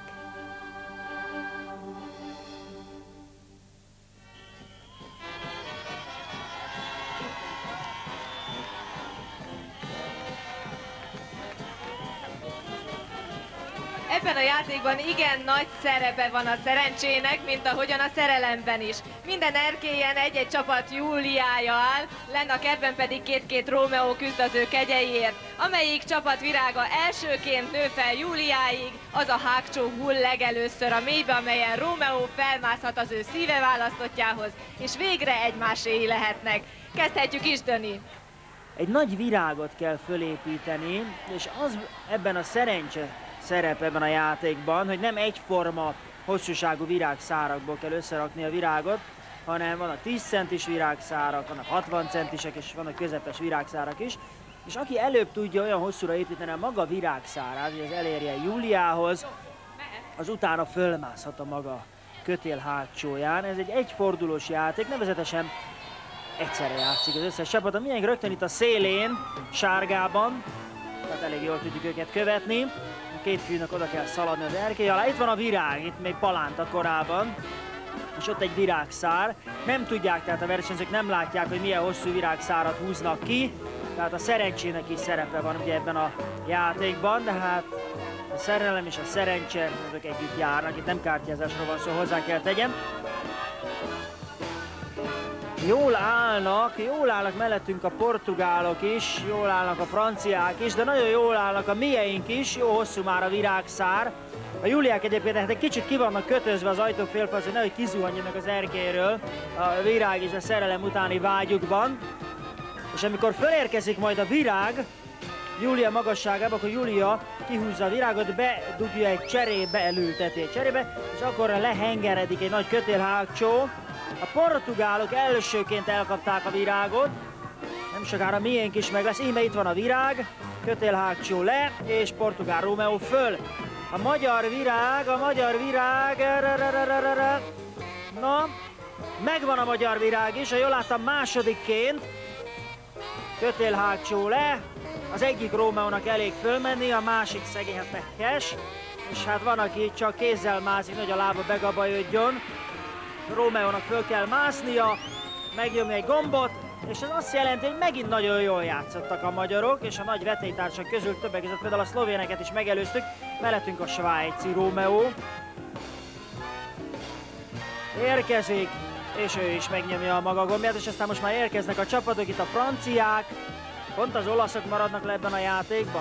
Ebben a játékban igen nagy szerepe van a szerencsének, mint ahogyan a szerelemben is. Minden erkélyen egy-egy csapat Júliája áll, lenn a kertben pedig két-két Rómeó küzd az ő kegyeiért. Amelyik csapat virága elsőként nő fel Júliáig, az a hágcsó hull legelőször a mélybe, amelyen Rómeó felmászhat az ő szíve választottjához, és végre egymáséi lehetnek. Kezdhetjük is, Döni. Egy nagy virágot kell fölépíteni, és az ebben a szerencse szerep ebben a játékban, hogy nem egyforma hosszúságú virágszárakból kell összerakni a virágot, hanem van a tíz centis virágszárak, vannak hatvan centisek, és vannak közepes virágszárak is. És aki előbb tudja olyan hosszúra építeni a maga virágszárát, hogy az elérje Júliához, az utána fölmászhat a maga kötél hágcsóján. Ez egy egyfordulós játék, nevezetesen egyszerre játszik az összes csapat. A miénk rögtön itt a szélén, sárgában, tehát elég jól tudjuk őket követni. A két fiúnak oda kell szaladni az erkély alá. Itt van a virág, itt még palánta korában, és ott egy virágszár. Nem tudják, tehát a versenyzők nem látják, hogy milyen hosszú virágszárat húznak ki, tehát a szerencsének is szerepe van ugye ebben a játékban, de hát a szerelem és a szerencse, azok együtt járnak, itt nem kártyázásról van szó, hozzá kell tegyem. Jól állnak, jól állnak mellettünk a portugálok is, jól állnak a franciák is, de nagyon jól állnak a mieink is, jó hosszú már a virágszár. A Júliák egyébként hát egy kicsit ki vannak kötözve az ajtófélfal, hogy nehogy kizuhanjanak az erkélyről a virág és a szerelem utáni vágyukban. És amikor felérkezik majd a virág Júlia magasságába, akkor Júlia kihúzza a virágot, bedugja egy cserébe, elülteti egy cserébe, és akkor lehengeredik egy nagy kötélhágcsó. A portugálok elsőként elkapták a virágot, nem sokára miénk is meg lesz, íme itt van a virág, kötélhágcsó le, és portugál Rómeó föl. A magyar virág, a magyar virág, na, megvan a magyar virág is, ha jól láttam másodikként, kötélhágcsó le, az egyik Rómeónak elég fölmenni, a másik szegény pekes, és hát van, aki csak kézzel mászik, hogy a lába begabajodjon. Rómeónak föl kell másznia, megnyomni egy gombot, és ez azt jelenti, hogy megint nagyon jól játszottak a magyarok, és a nagy vetélytársak közül többek között például a szlovéneket is megelőztük, mellettünk a svájci Rómeó. Érkezik, és ő is megnyomja a maga gombját, és aztán most már érkeznek a csapatok, itt a franciák, pont az olaszok maradnak le ebben a játékban.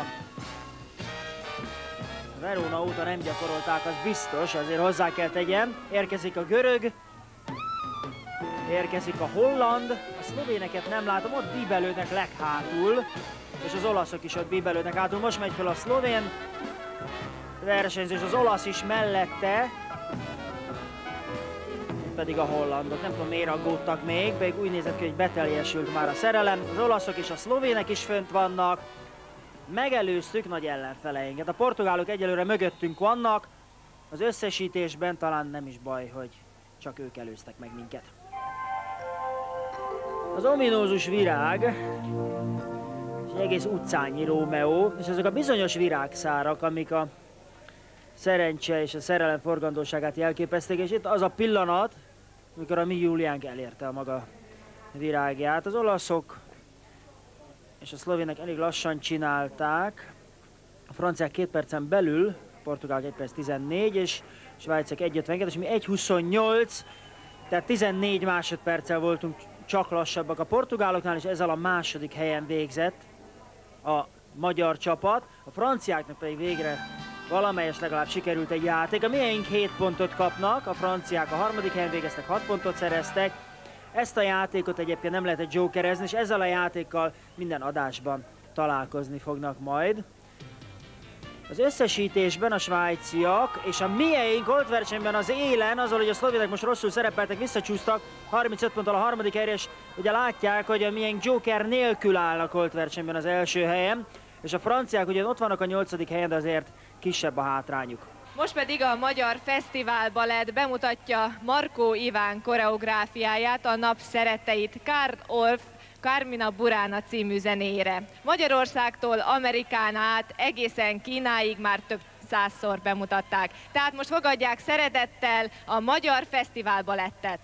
Verona óta nem gyakorolták, az biztos, azért hozzá kell tegyem. Érkezik a görög, érkezik a holland, a szlovéneket nem látom, ott bíbelődnek leghátul, és az olaszok is ott bíbelődnek hátul. Most megy fel a szlovén versenyző, és az olasz is mellette, pedig a hollandok. Nem tudom, miért aggódtak még, pedig úgy nézett ki, hogy beteljesült már a szerelem. Az olaszok és a szlovének is fönt vannak. Megelőztük nagy ellenfeleinket. A portugálok egyelőre mögöttünk vannak, az összesítésben talán nem is baj, hogy csak ők előztek meg minket. Az ominózus virág, és egy egész utcányi Rómeó, és ezek a bizonyos virágszárak, amik a szerencse és a szerelem forgandóságát jelképezték, és itt az a pillanat, amikor a mi Júliánk elérte a maga virágját. Az olaszok és a szlovének elég lassan csinálták, a franciák két percen belül, a portugálok egy perc tizennégy, és a svájciak egy ötvenkettő, és mi egy huszonnyolc, tehát tizennégy másodperccel voltunk csak lassabbak a portugáloknál, és ezzel a második helyen végzett a magyar csapat, a franciáknak pedig végre valamelyes legalább sikerült egy játék. A mieink hét pontot kapnak, a franciák a harmadik helyen végeztek, hat pontot szereztek. Ezt a játékot egyébként nem lehet egy jokerezni, és ezzel a játékkal minden adásban találkozni fognak majd. Az összesítésben a svájciak és a mieink holtversenyben az élen, azzal, hogy a szlovének most rosszul szerepeltek, visszacsúsztak harmincöt ponttal a harmadik helyre, és ugye látják, hogy a mieink joker nélkül állnak holtversenyben az első helyen, és a franciák ugye ott vannak a nyolcadik helyen, de azért kisebb a hátrányuk. Most pedig a Magyar Fesztivál Balett bemutatja Markó Iván koreográfiáját, a nap szeretteit Karl Orff Carmina Burana című zenére. Magyarországtól Amerikán át egészen Kínáig már több százszor bemutatták. Tehát most fogadják szeretettel a Magyar Fesztivál Balettet.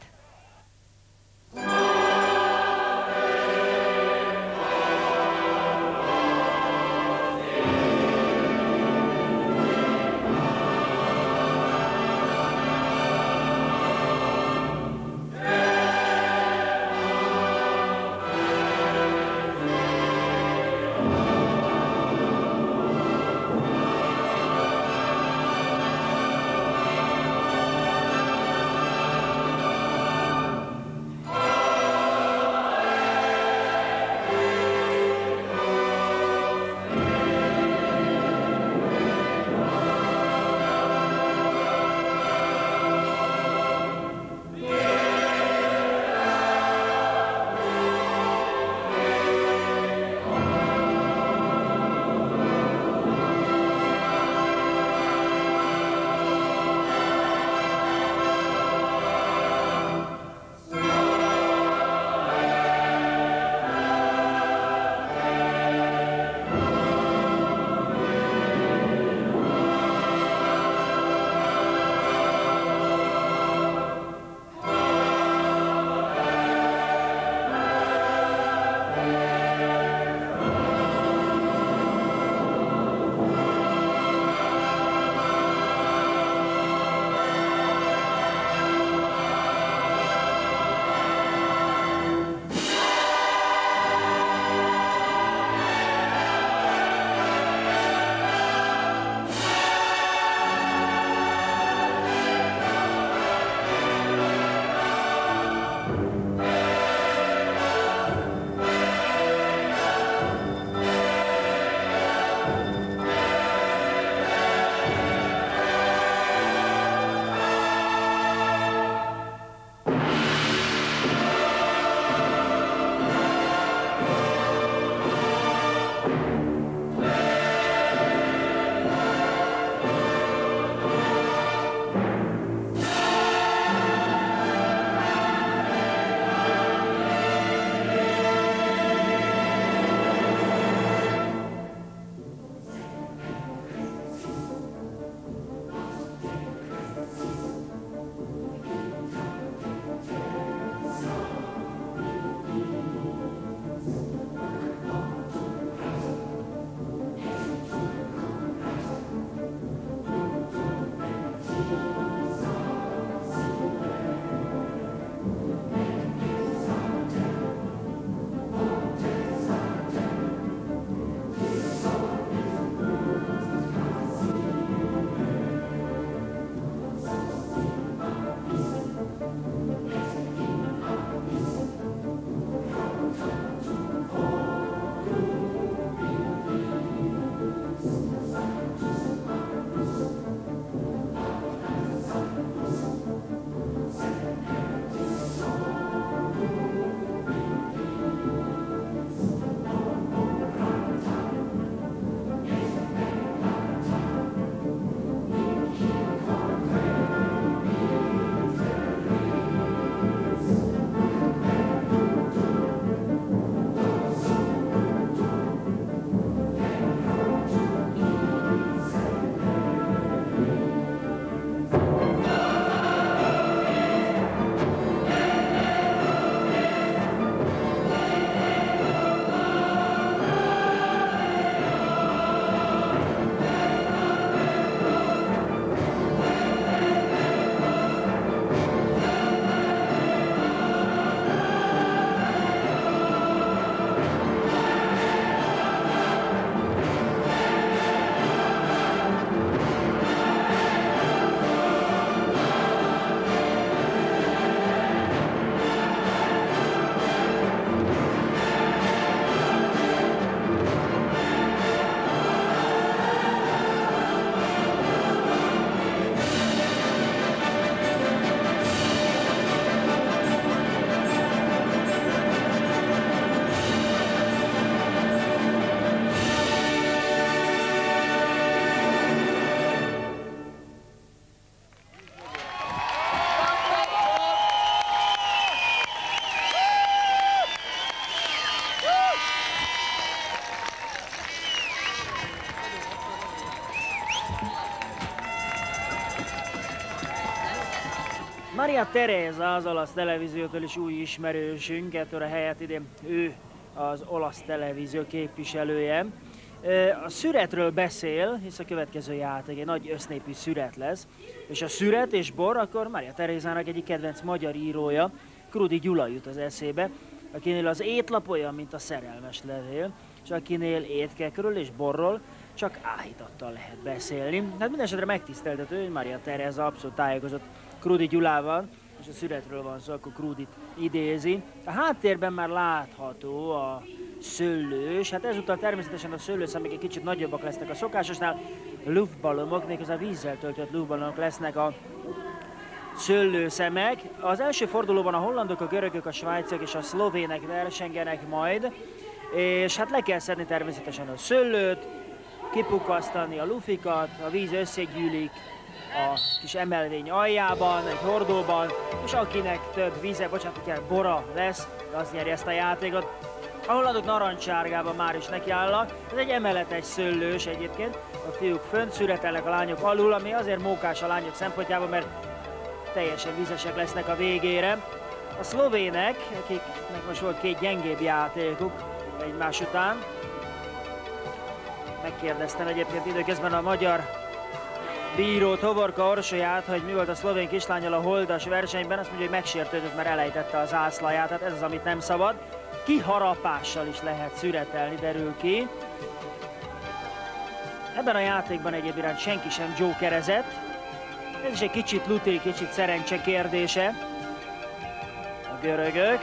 Maria Teresa az olasz televíziótól is új ismerősünk, ettől a helyet idén ő az olasz televízió képviselője. A szüretről beszél, hisz a következő játék egy nagy össznépi szüret lesz, és a szüret és bor, akkor Maria Terézának egyik kedvenc magyar írója, Krudi Gyula jut az eszébe, akinél az étlap olyan, mint a szerelmes levél, és akinél étkekről és borról csak áhítattal lehet beszélni. Hát mindenesetre megtiszteltető, hogy Maria Teréza abszolút tájékozott Krudi Gyulával, és a szüretről van szó, akkor Krudit idézi. A háttérben már látható a szőlős, hát ezúttal természetesen a szőlőszemek egy kicsit nagyobbak lesznek a szokásosnál, luftballonok, méghozzá vízzel töltött luftballonok lesznek a szőlőszemek. Az első fordulóban a hollandok, a görögök, a svájciak és a szlovének versengenek majd, és hát le kell szedni természetesen a szőlőt, kipukasztani a lufikat, a víz összegyűlik a kis emelvény aljában, egy hordóban, és akinek több víze, bocsánat, bora lesz, az nyeri ezt a játékot. A hollandok narancssárgában már is nekiállnak, ez egy emeletes szőlős egyébként, a fiúk fönt szüretelnek, a lányok alul, ami azért mókás a lányok szempontjában, mert teljesen vízesek lesznek a végére. A szlovének, akiknek most volt két gyengébb játékuk egymás után, megkérdeztem egyébként időközben a magyar bírót, Hovorka Orsolyát, hogy mi volt a szlovén kislánnyal a holdas versenyben, azt mondja, hogy megsértődött, mert elejtette az zászlaját, tehát ez az, amit nem szabad. Kiharapással is lehet szüretelni, derül ki. Ebben a játékban egyébként senki sem jokerezett. Ez is egy kicsit luté, kicsit szerencse kérdése. A görögök.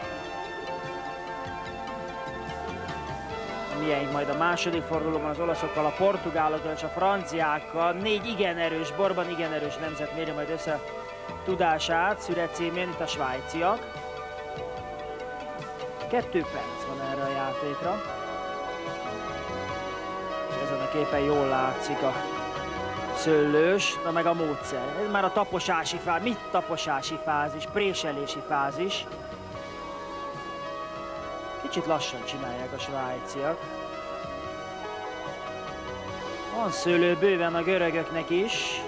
Milyen majd a második fordulóban az olaszokkal, a portugálokkal és a franciákkal. Négy igen erős borban, igen erős nemzet méri majd össze a tudását szüret címén, itt a svájciak. Kettő perc van erre a játékra. Ezen a képen jól látszik a szőlős, na meg a módszer. Ez már a taposási fázis. Mit taposási fázis? Préselési fázis. Kicsit lassan csinálják a svájciak. Van szőlő bőven a görögöknek is.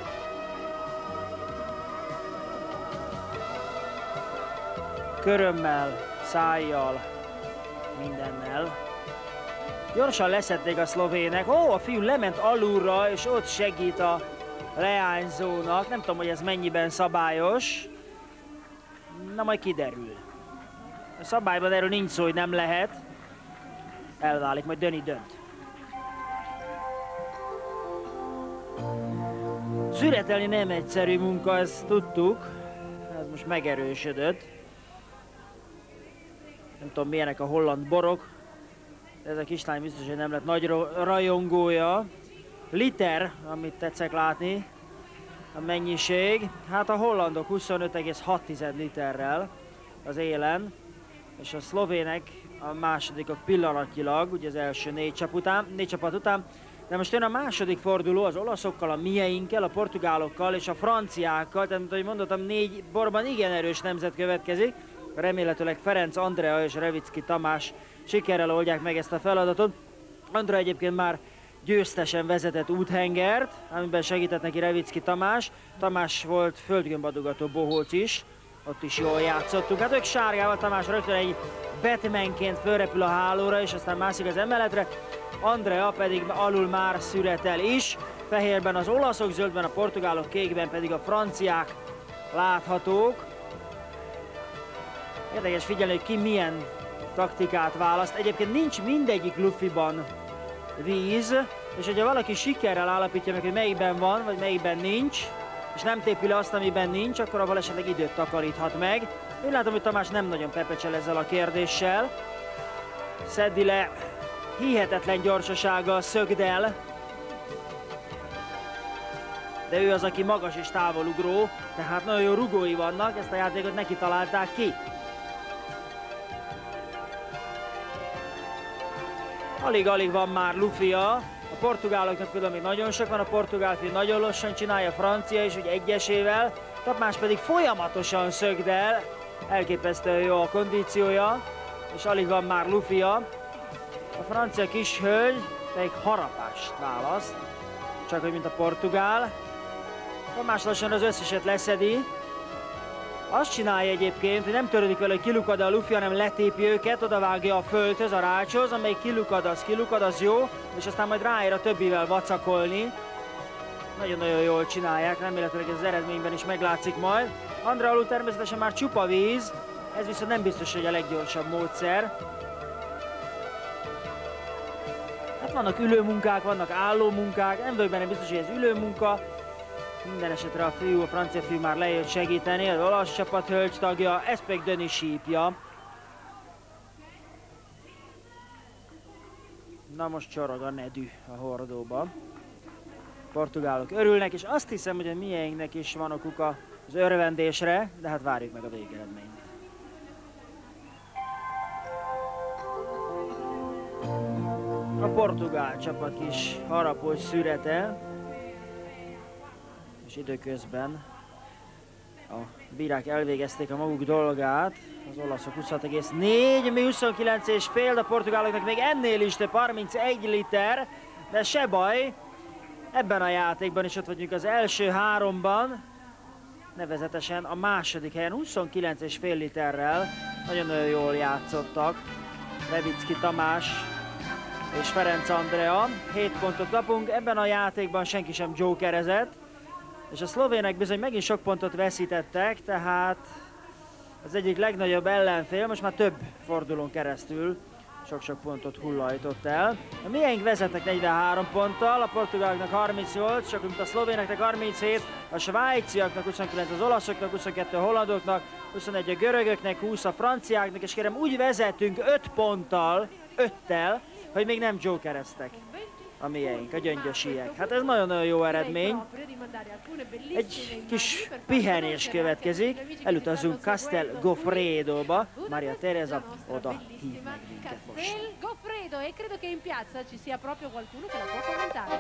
Körömmel, szájjal, mindennel. Gyorsan leszedték a szlovének. Ó, a fiú lement alulra, és ott segít a leányzónak. Nem tudom, hogy ez mennyiben szabályos. Na, majd kiderül. A szabályban erről nincs szó, hogy nem lehet. Elválik, majd Döni dönt. Szüretelni nem egyszerű munka, ezt tudtuk. Ez most megerősödött. Nem tudom, milyenek a holland borok. Ez a kislány biztos, hogy nem lett nagy rajongója. Liter, amit tetszek látni, a mennyiség. Hát a hollandok huszonöt egész hat literrel az élen, és a szlovének a másodikok pillanatnyilag, ugye az első négy csapat után, négy csapat után. De most jön a második forduló az olaszokkal, a mieinkkel, a portugálokkal és a franciákkal. Tehát, mint ahogy mondottam, négy borban igen erős nemzet következik. Remélhetőleg Ferenc Andrea és Revicki Tamás sikerrel oldják meg ezt a feladatot. Andrea egyébként már győztesen vezetett úthengert, amiben segített neki Revicki Tamás. Tamás volt földgömbadogató bohóc is, ott is jól játszottuk. Hát ők sárgával, Tamás rögtön egy Batmanként fölrepül a hálóra, és aztán mászik az emeletre. Andrea pedig alul már szüretel is. Fehérben az olaszok, zöldben a portugálok, kékben pedig a franciák láthatók. Érdekes figyelni, hogy ki milyen taktikát választ. Egyébként nincs mindegyik lufiban víz, és hogyha valaki sikerrel állapítja meg, hogy melyikben van, vagy melyikben nincs, és nem tépi le azt, amiben nincs, akkor avval esetleg időt takaríthat meg. Én látom, hogy Tamás nem nagyon pepecsel ezzel a kérdéssel. Szeddi le hihetetlen gyorsasággal, szögdel. De ő az, aki magas és távolugró, tehát nagyon jó rugói vannak, ezt a játékot neki találták ki. Alig-alig van már lufia, a portugáloknak például még nagyon sok van, a portugál fiú nagyon lassan csinálja, a francia is, ugye egyesével, Tamás pedig folyamatosan szögdel, elképesztően jó a kondíciója, és alig van már lufia. A francia kis hölgy pedig harapást választ, csak hogy mint a portugál. Tamás lassan az összeset leszedi, Azt csinálja egyébként, hogy nem törődik vele, hogy kilukad a lufi, hanem letépi őket, odavágja a földhöz, a rácshoz, amelyik kilukad, az kilukad, az jó, és aztán majd ráér a többivel vacakolni. Nagyon-nagyon jól csinálják, remélhetőleg ez az eredményben is meglátszik majd. Andrea alul természetesen már csupa víz, ez viszont nem biztos, hogy a leggyorsabb módszer. Hát vannak ülőmunkák, vannak állómunkák, nem vagyok benne biztos, hogy ez ülőmunka. Minden esetre a fiú, a francia fiú már lejött segíteni, az olasz csapat hölgy tagja, ez pedig Döni sípja. Na most csorog a nedű a hordóba. Portugálok örülnek, és azt hiszem, hogy a mieinknek is van okuk az örvendésre, de hát várjuk meg a végeredményt. A portugál csapat kis harapós szürete, és időközben a bírák elvégezték a maguk dolgát, az olaszok huszonhat egész négy, mi huszonkilenc és fél, a portugáloknak még ennél is több, harmincegy liter, de se baj, ebben a játékban is ott vagyunk az első háromban, nevezetesen a második helyen huszonkilenc és fél literrel, nagyon-nagyon jól játszottak, Levicki Tamás és Ferenc Andrea, hét pontot kapunk, ebben a játékban senki sem jokerezett, és a szlovének bizony megint sok pontot veszítettek, tehát az egyik legnagyobb ellenfél most már több fordulón keresztül sok-sok pontot hullajtott el. A miénk vezetnek negyvenhárom ponttal, a portugáloknak harmincnyolc, csak mint a szlovéneknek harminchét, a svájciaknak huszonkilenc, az olaszoknak huszonkettő, a hollandoknak huszonegy, a görögöknek húsz, a franciáknak, és kérem úgy vezetünk öt ponttal, öttel, hogy még nem jokereztek a miénk, a gyöngyösiek. Hát ez nagyon-nagyon jó eredmény. Egy kis pihenés következik, elutazunk Castel Goffredoba, Maria Teresa oda hív meg minket most. Goffredo, e credo che in piazza ci sia proprio qualcuno che la può commentare.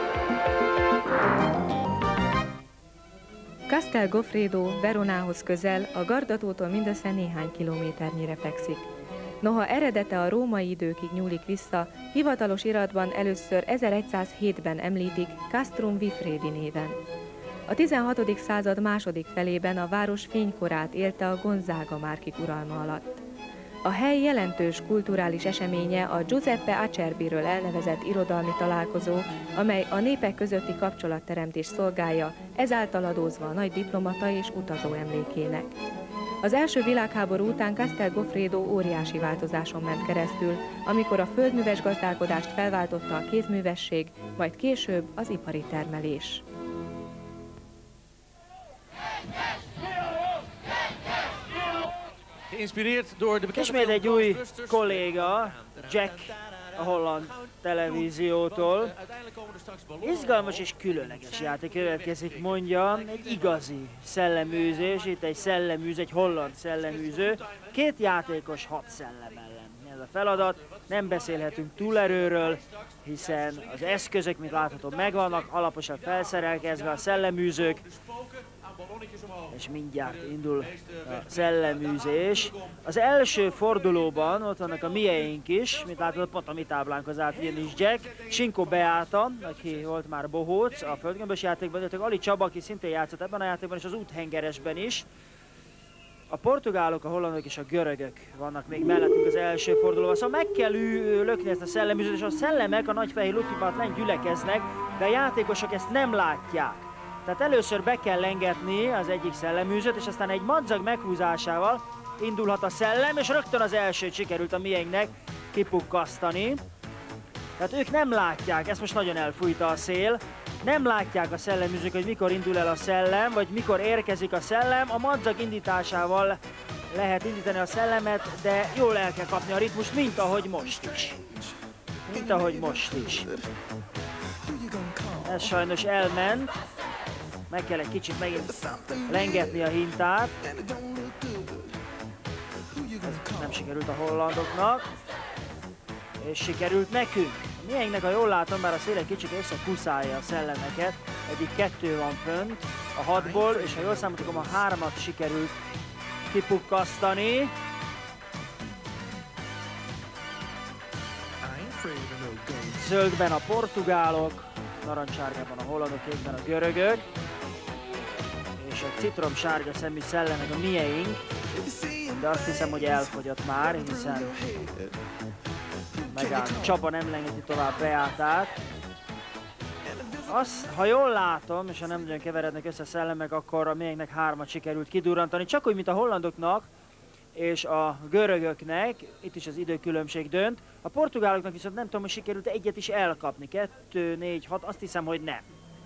Castel Goffredo Veronához közel, a Gardatótól mindössze néhány kilométernyire fekszik. Noha eredete a római időkig nyúlik vissza, hivatalos iratban először ezeregyszázhétben említik Castrum Vifredi néven. A tizenhatodik század második felében a város fénykorát élte a Gonzaga márkik uralma alatt. A hely jelentős kulturális eseménye a Giuseppe Acerbiről elnevezett irodalmi találkozó, amely a népek közötti kapcsolatteremtést szolgálja, ezáltal adózva a nagy diplomata és utazó emlékének. Az első világháború után Castel Goffredo óriási változáson ment keresztül, amikor a földműves gazdálkodást felváltotta a kézművesség, majd később az ipari termelés. Ismét egy új kolléga, Jack, a holland televíziótól. Izgalmas és különleges játék következik, mondja, egy igazi szelleműzés, itt egy szelleműz, egy holland szelleműző, két játékos hat szellem ellen. Ez a feladat, nem beszélhetünk túlerőről, hiszen az eszközök, mint látható, megvannak, alaposan felszerelkezve a szelleműzők, és mindjárt indul a szelleműzés. Az első fordulóban ott vannak a mieink is, mint látod, pont a mi táblánkhoz állt is Jack, Sinko Beáta, aki volt már bohóc a földgömbös játékban, illetve Ali Csaba, aki szintén játszott ebben a játékban, és az úthengeresben is. A portugálok, a hollandok és a görögök vannak még mellettünk az első fordulóban, szóval meg kell lökni ezt a szelleműzőt, és a szellemek a nagyfehér lufiban gyülekeznek, de a játékosok ezt nem látják. Tehát először be kell lengetni az egyik szelleműzőt, és aztán egy madzag meghúzásával indulhat a szellem, és rögtön az elsőt sikerült a mieinknek kipukkasztani. Tehát ők nem látják, ezt most nagyon elfújta a szél, nem látják a szelleműzők, hogy mikor indul el a szellem, vagy mikor érkezik a szellem. A madzag indításával lehet indítani a szellemet, de jól el kell kapni a ritmust, mint ahogy most is. Mint ahogy most is. Ez sajnos elment. Meg kell egy kicsit megint lengetni a hintát. Ez nem sikerült a hollandoknak. És sikerült nekünk. Mieinknek, ha jól látom, bár a szél egy kicsit összekuszálja a szellemeket. Egyik kettő van fönt a hatból, és ha jól számoltuk, a hármat sikerült kipukkasztani. Zöldben a portugálok, narancsárgában a hollandok, kékben a görögök. És és a citromsárga szemű szellemek a mieink, de azt hiszem, hogy elfogyott már, hiszen megállt. Csaba nem lengeti tovább Beátát. Azt, ha jól látom, és ha nem nagyon keverednek össze szellemek, akkor a mieinknek hármat sikerült kidurrantani, csak úgy, mint a hollandoknak és a görögöknek, itt is az időkülönbség dönt. A portugáloknak viszont nem tudom, hogy sikerült egyet is elkapni. Kettő, négy, hat, azt hiszem, hogy nem.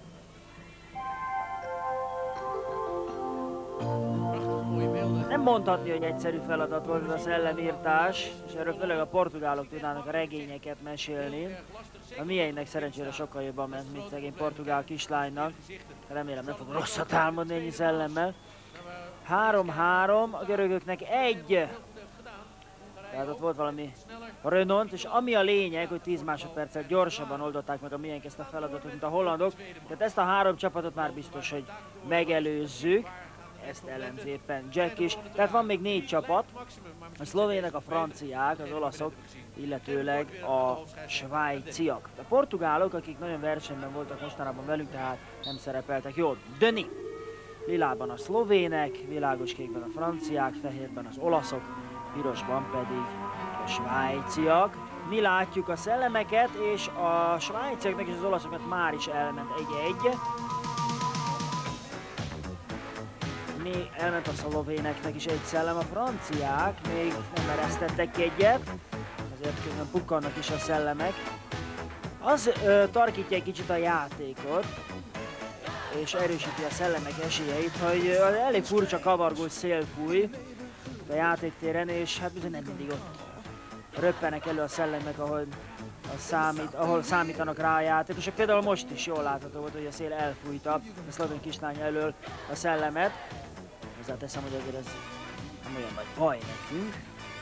Nem mondhatni, hogy egyszerű feladat volt a szellemírtás, és erről főleg a portugálok tudnának a regényeket mesélni. A mieinknek szerencsére sokkal jobban ment, mint szegény portugál kislánynak. Remélem nem fog rosszat álmodni ennyi szellemmel. három-három, a görögöknek egy. Tehát ott volt valami renont, és ami a lényeg, hogy tíz másodperccel gyorsabban oldották meg a miénk ezt a feladatot, mint a hollandok. Tehát ezt a három csapatot már biztos, hogy megelőzzük. Ezt elemzi éppen Jack is. Tehát van még négy csapat, a szlovének, a franciák, az olaszok, illetőleg a svájciak. A portugálok, akik nagyon versenyben voltak mostanában velünk, tehát nem szerepeltek jól. Döni! Lilában a szlovének, világos kékben a franciák, fehérben az olaszok, pirosban pedig a svájciak. Mi látjuk a szellemeket, és a svájciaknak és az olaszoknak már is elment egy-egy. Mi elment a szlovéneknek is egy szellem, a franciák még nem eresztettek egyet, azért külön pukkannak is a szellemek. Az ö, tarkítja egy kicsit a játékot, és erősíti a szellemek esélyeit, hogy ö, elég furcsa kavargó szél fúj a játéktéren, és hát bizony nem mindig ott röppenek elő a szellemek, ahol, a számít, ahol számítanak rá a játékosok. Például most is jól látható volt, hogy a szél elfújta a szlovén kislány elől a szellemet. Hozzáteszem, hogy azért ez nem olyan nagy baj nekünk.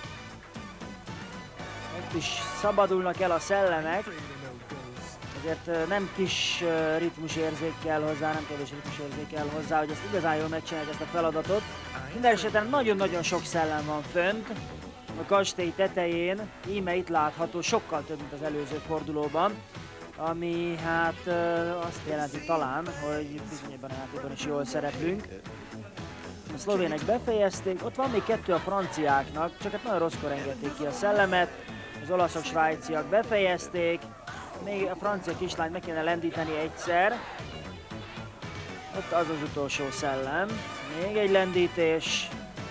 Ott is szabadulnak el a szellemek, ezért nem kis ritmusérzék kell hozzá, nem kevés ritmusérzék kell hozzá, hogy ezt igazán jól megcsinálják ezt a feladatot. Minden esetben nagyon-nagyon sok szellem van fönt a kastély tetején, íme itt látható, sokkal több, mint az előző fordulóban, ami hát azt jelenti talán, hogy bizonyban a játékban is jól szereplünk. A szlovének befejezték, ott van még kettő a franciáknak, csak hát nagyon rosszkor engedték ki a szellemet, az olaszok, svájciak befejezték, még a francia kislányt meg kéne lendíteni egyszer. Ott az az utolsó szellem, még egy lendítés,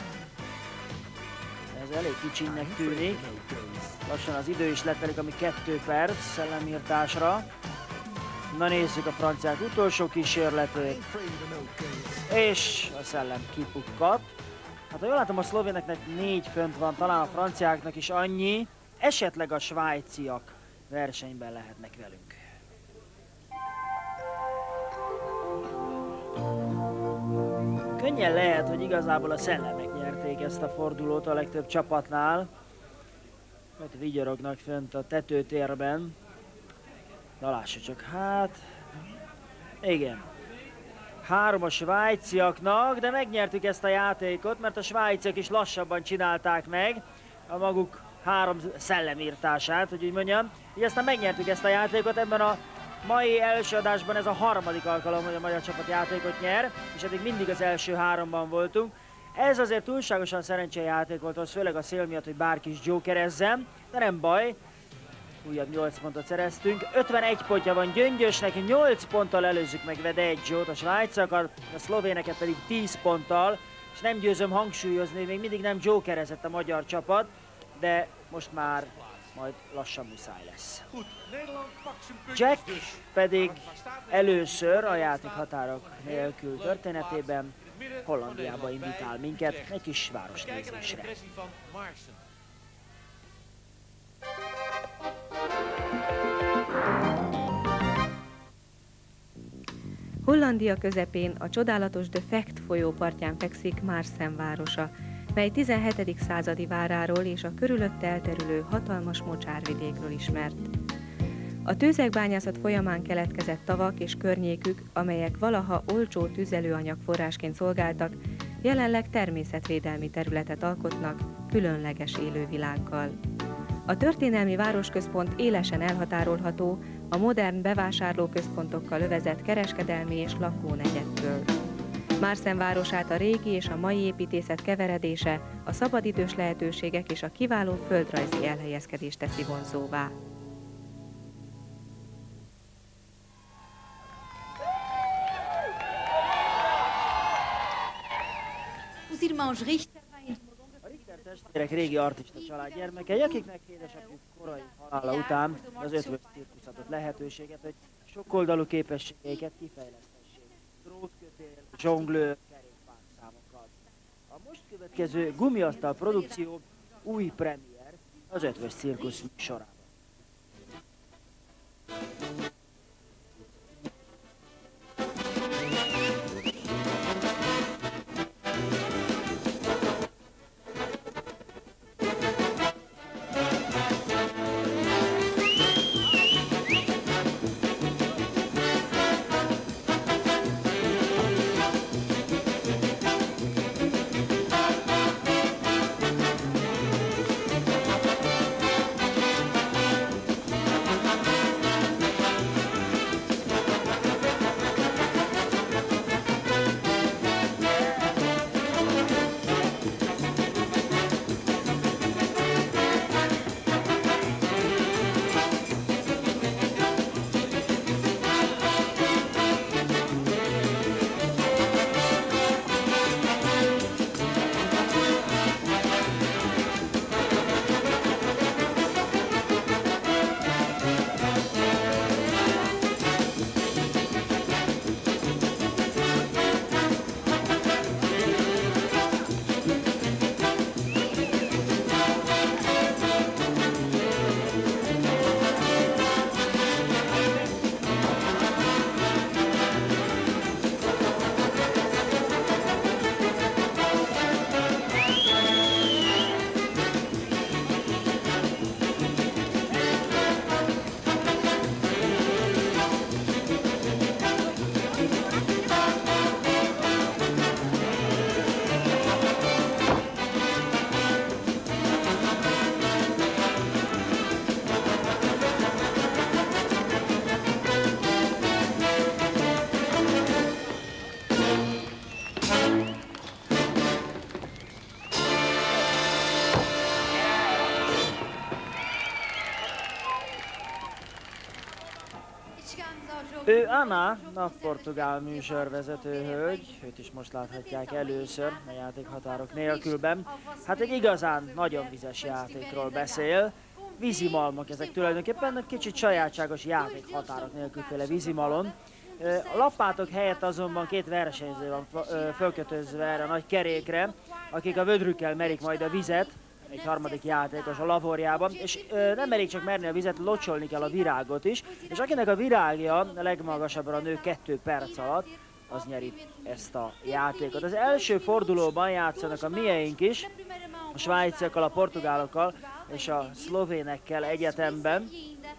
ez elég kicsinek tűnik, lassan az idő is letelik, ami kettő perc szellemírtásra. Na nézzük a franciák utolsó kísérletét. És a szellem kipukkadt. Hát ha jól látom, a szlovéneknek négy fönt van, talán a franciáknak is annyi. Esetleg a svájciak versenyben lehetnek velünk. Könnyen lehet, hogy igazából a szellemek nyerték ezt a fordulót a legtöbb csapatnál. Ott vigyorognak fönt a tetőtérben. Na lássuk csak, hát... igen. Három a svájciaknak, de megnyertük ezt a játékot, mert a svájciak is lassabban csinálták meg a maguk három szellemírtását, hogy úgy mondjam. Így aztán megnyertük ezt a játékot, ebben a mai első adásban ez a harmadik alkalom, hogy a magyar csapat játékot nyer, és eddig mindig az első háromban voltunk. Ez azért túlságosan szerencsejáték volt, az főleg a szél miatt, hogy bárki is jokerezzen, de nem baj. Újabb nyolc pontot szereztünk, ötvenegy pontja van Gyöngyösnek, nyolc ponttal előzzük meg Vedeggio-t, a svájciakat, a szlovéneket pedig tíz ponttal, és nem győzöm hangsúlyozni, még mindig nem jokerezett a magyar csapat, de most már majd lassan muszáj lesz. Jack pedig először a játék határok nélkül történetében Hollandiába invitál minket egy kis városnézésre. Hollandia közepén a csodálatos De Vecht folyó partján fekszik Maarssen városa, mely tizenhetedik századi váráról és a körülötte elterülő hatalmas mocsárvidékről ismert. A tőzegbányászat folyamán keletkezett tavak és környékük, amelyek valaha olcsó tüzelőanyag forrásként szolgáltak, jelenleg természetvédelmi területet alkotnak különleges élővilággal. A történelmi városközpont élesen elhatárolható a modern bevásárlóközpontokkal övezett kereskedelmi és lakónegyedtől. Marszen városát a régi és a mai építészet keveredése, a szabadidős lehetőségek és a kiváló földrajzi elhelyezkedés teszi vonzóvá. A Richter testvérek régi artista család gyermekei, akiknek édesapjuk korai halála után az ötvös cirkusz adott lehetőséget, hogy sokoldalú képességeiket kifejlesztessék. Drótkötél, zsonglőr, kerékpárszámokkal. A most következő Gumiasztal produkció új premier az ötvös cirkusz sorában. Ő Anna, a portugál műsorvezető hölgy, őt is most láthatják először a játékhatárok nélkülben. Hát egy igazán nagyon vizes játékról beszél. Vízimalmok ezek tulajdonképpen, kicsit sajátságos játékhatárok nélkülféle vízimalon. A lapátok helyett azonban két versenyző van fölkötözve erre a nagy kerékre, akik a vödrükkel merik majd a vizet, egy harmadik játékos a lavorjában, és ö, nem elég csak merni a vizet, locsolni kell a virágot is, és akinek a virágja a legmagasabbra nő kettő perc alatt, az nyeri ezt a játékot. Az első fordulóban játszanak a mieink is, a svájciakkal, a portugálokkal és a szlovénekkel egyetemben.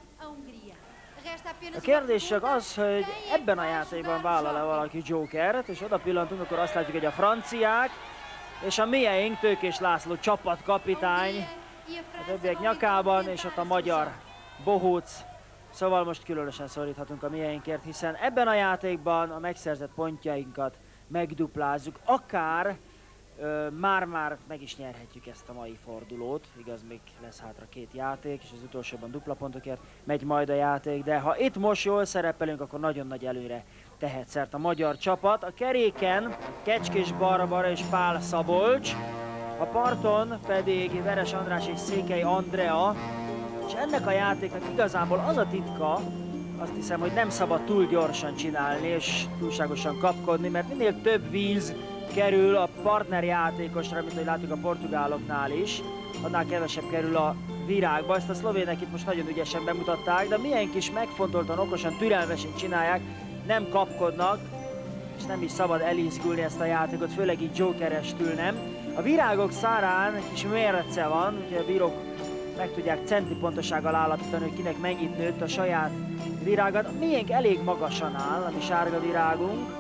A kérdés csak az, hogy ebben a játékban vállal-e valaki jokert, és oda pillantunk, akkor azt látjuk, hogy a franciák és a mieink, Tőkés László csapatkapitány, a többiek nyakában, és ott a magyar bohóc. Szóval most különösen szoríthatunk a mieinkért, hiszen ebben a játékban a megszerzett pontjainkat megduplázzuk, akár már-már meg is nyerhetjük ezt a mai fordulót. Igaz, még lesz hátra két játék, és az utolsóban dupla pontokért megy majd a játék, de ha itt most jól szerepelünk, akkor nagyon nagy előre tehet szert a magyar csapat. A keréken Kecskés Barbara és Pál Szabolcs, a parton pedig Veres András és Székely Andrea, és ennek a játéknak igazából az a titka, azt hiszem, hogy nem szabad túl gyorsan csinálni és túlságosan kapkodni, mert minél több víz kerül a partnerjátékosra, mint ahogy látjuk a portugáloknál is, annál kevesebb kerül a virágba. Ezt a szlovének itt most nagyon ügyesen bemutatták, de milyen kis megfontoltan, okosan, türelmesen csinálják, nem kapkodnak, és nem is szabad elizgulni ezt a játékot, főleg így jokerestül nem. A virágok szárán kis mérce van, úgyhogy a bírók meg tudják centi pontosággal állapítani, hogy kinek mennyit nőtt a saját virágat. A miénk elég magasan áll, a mi sárga virágunk.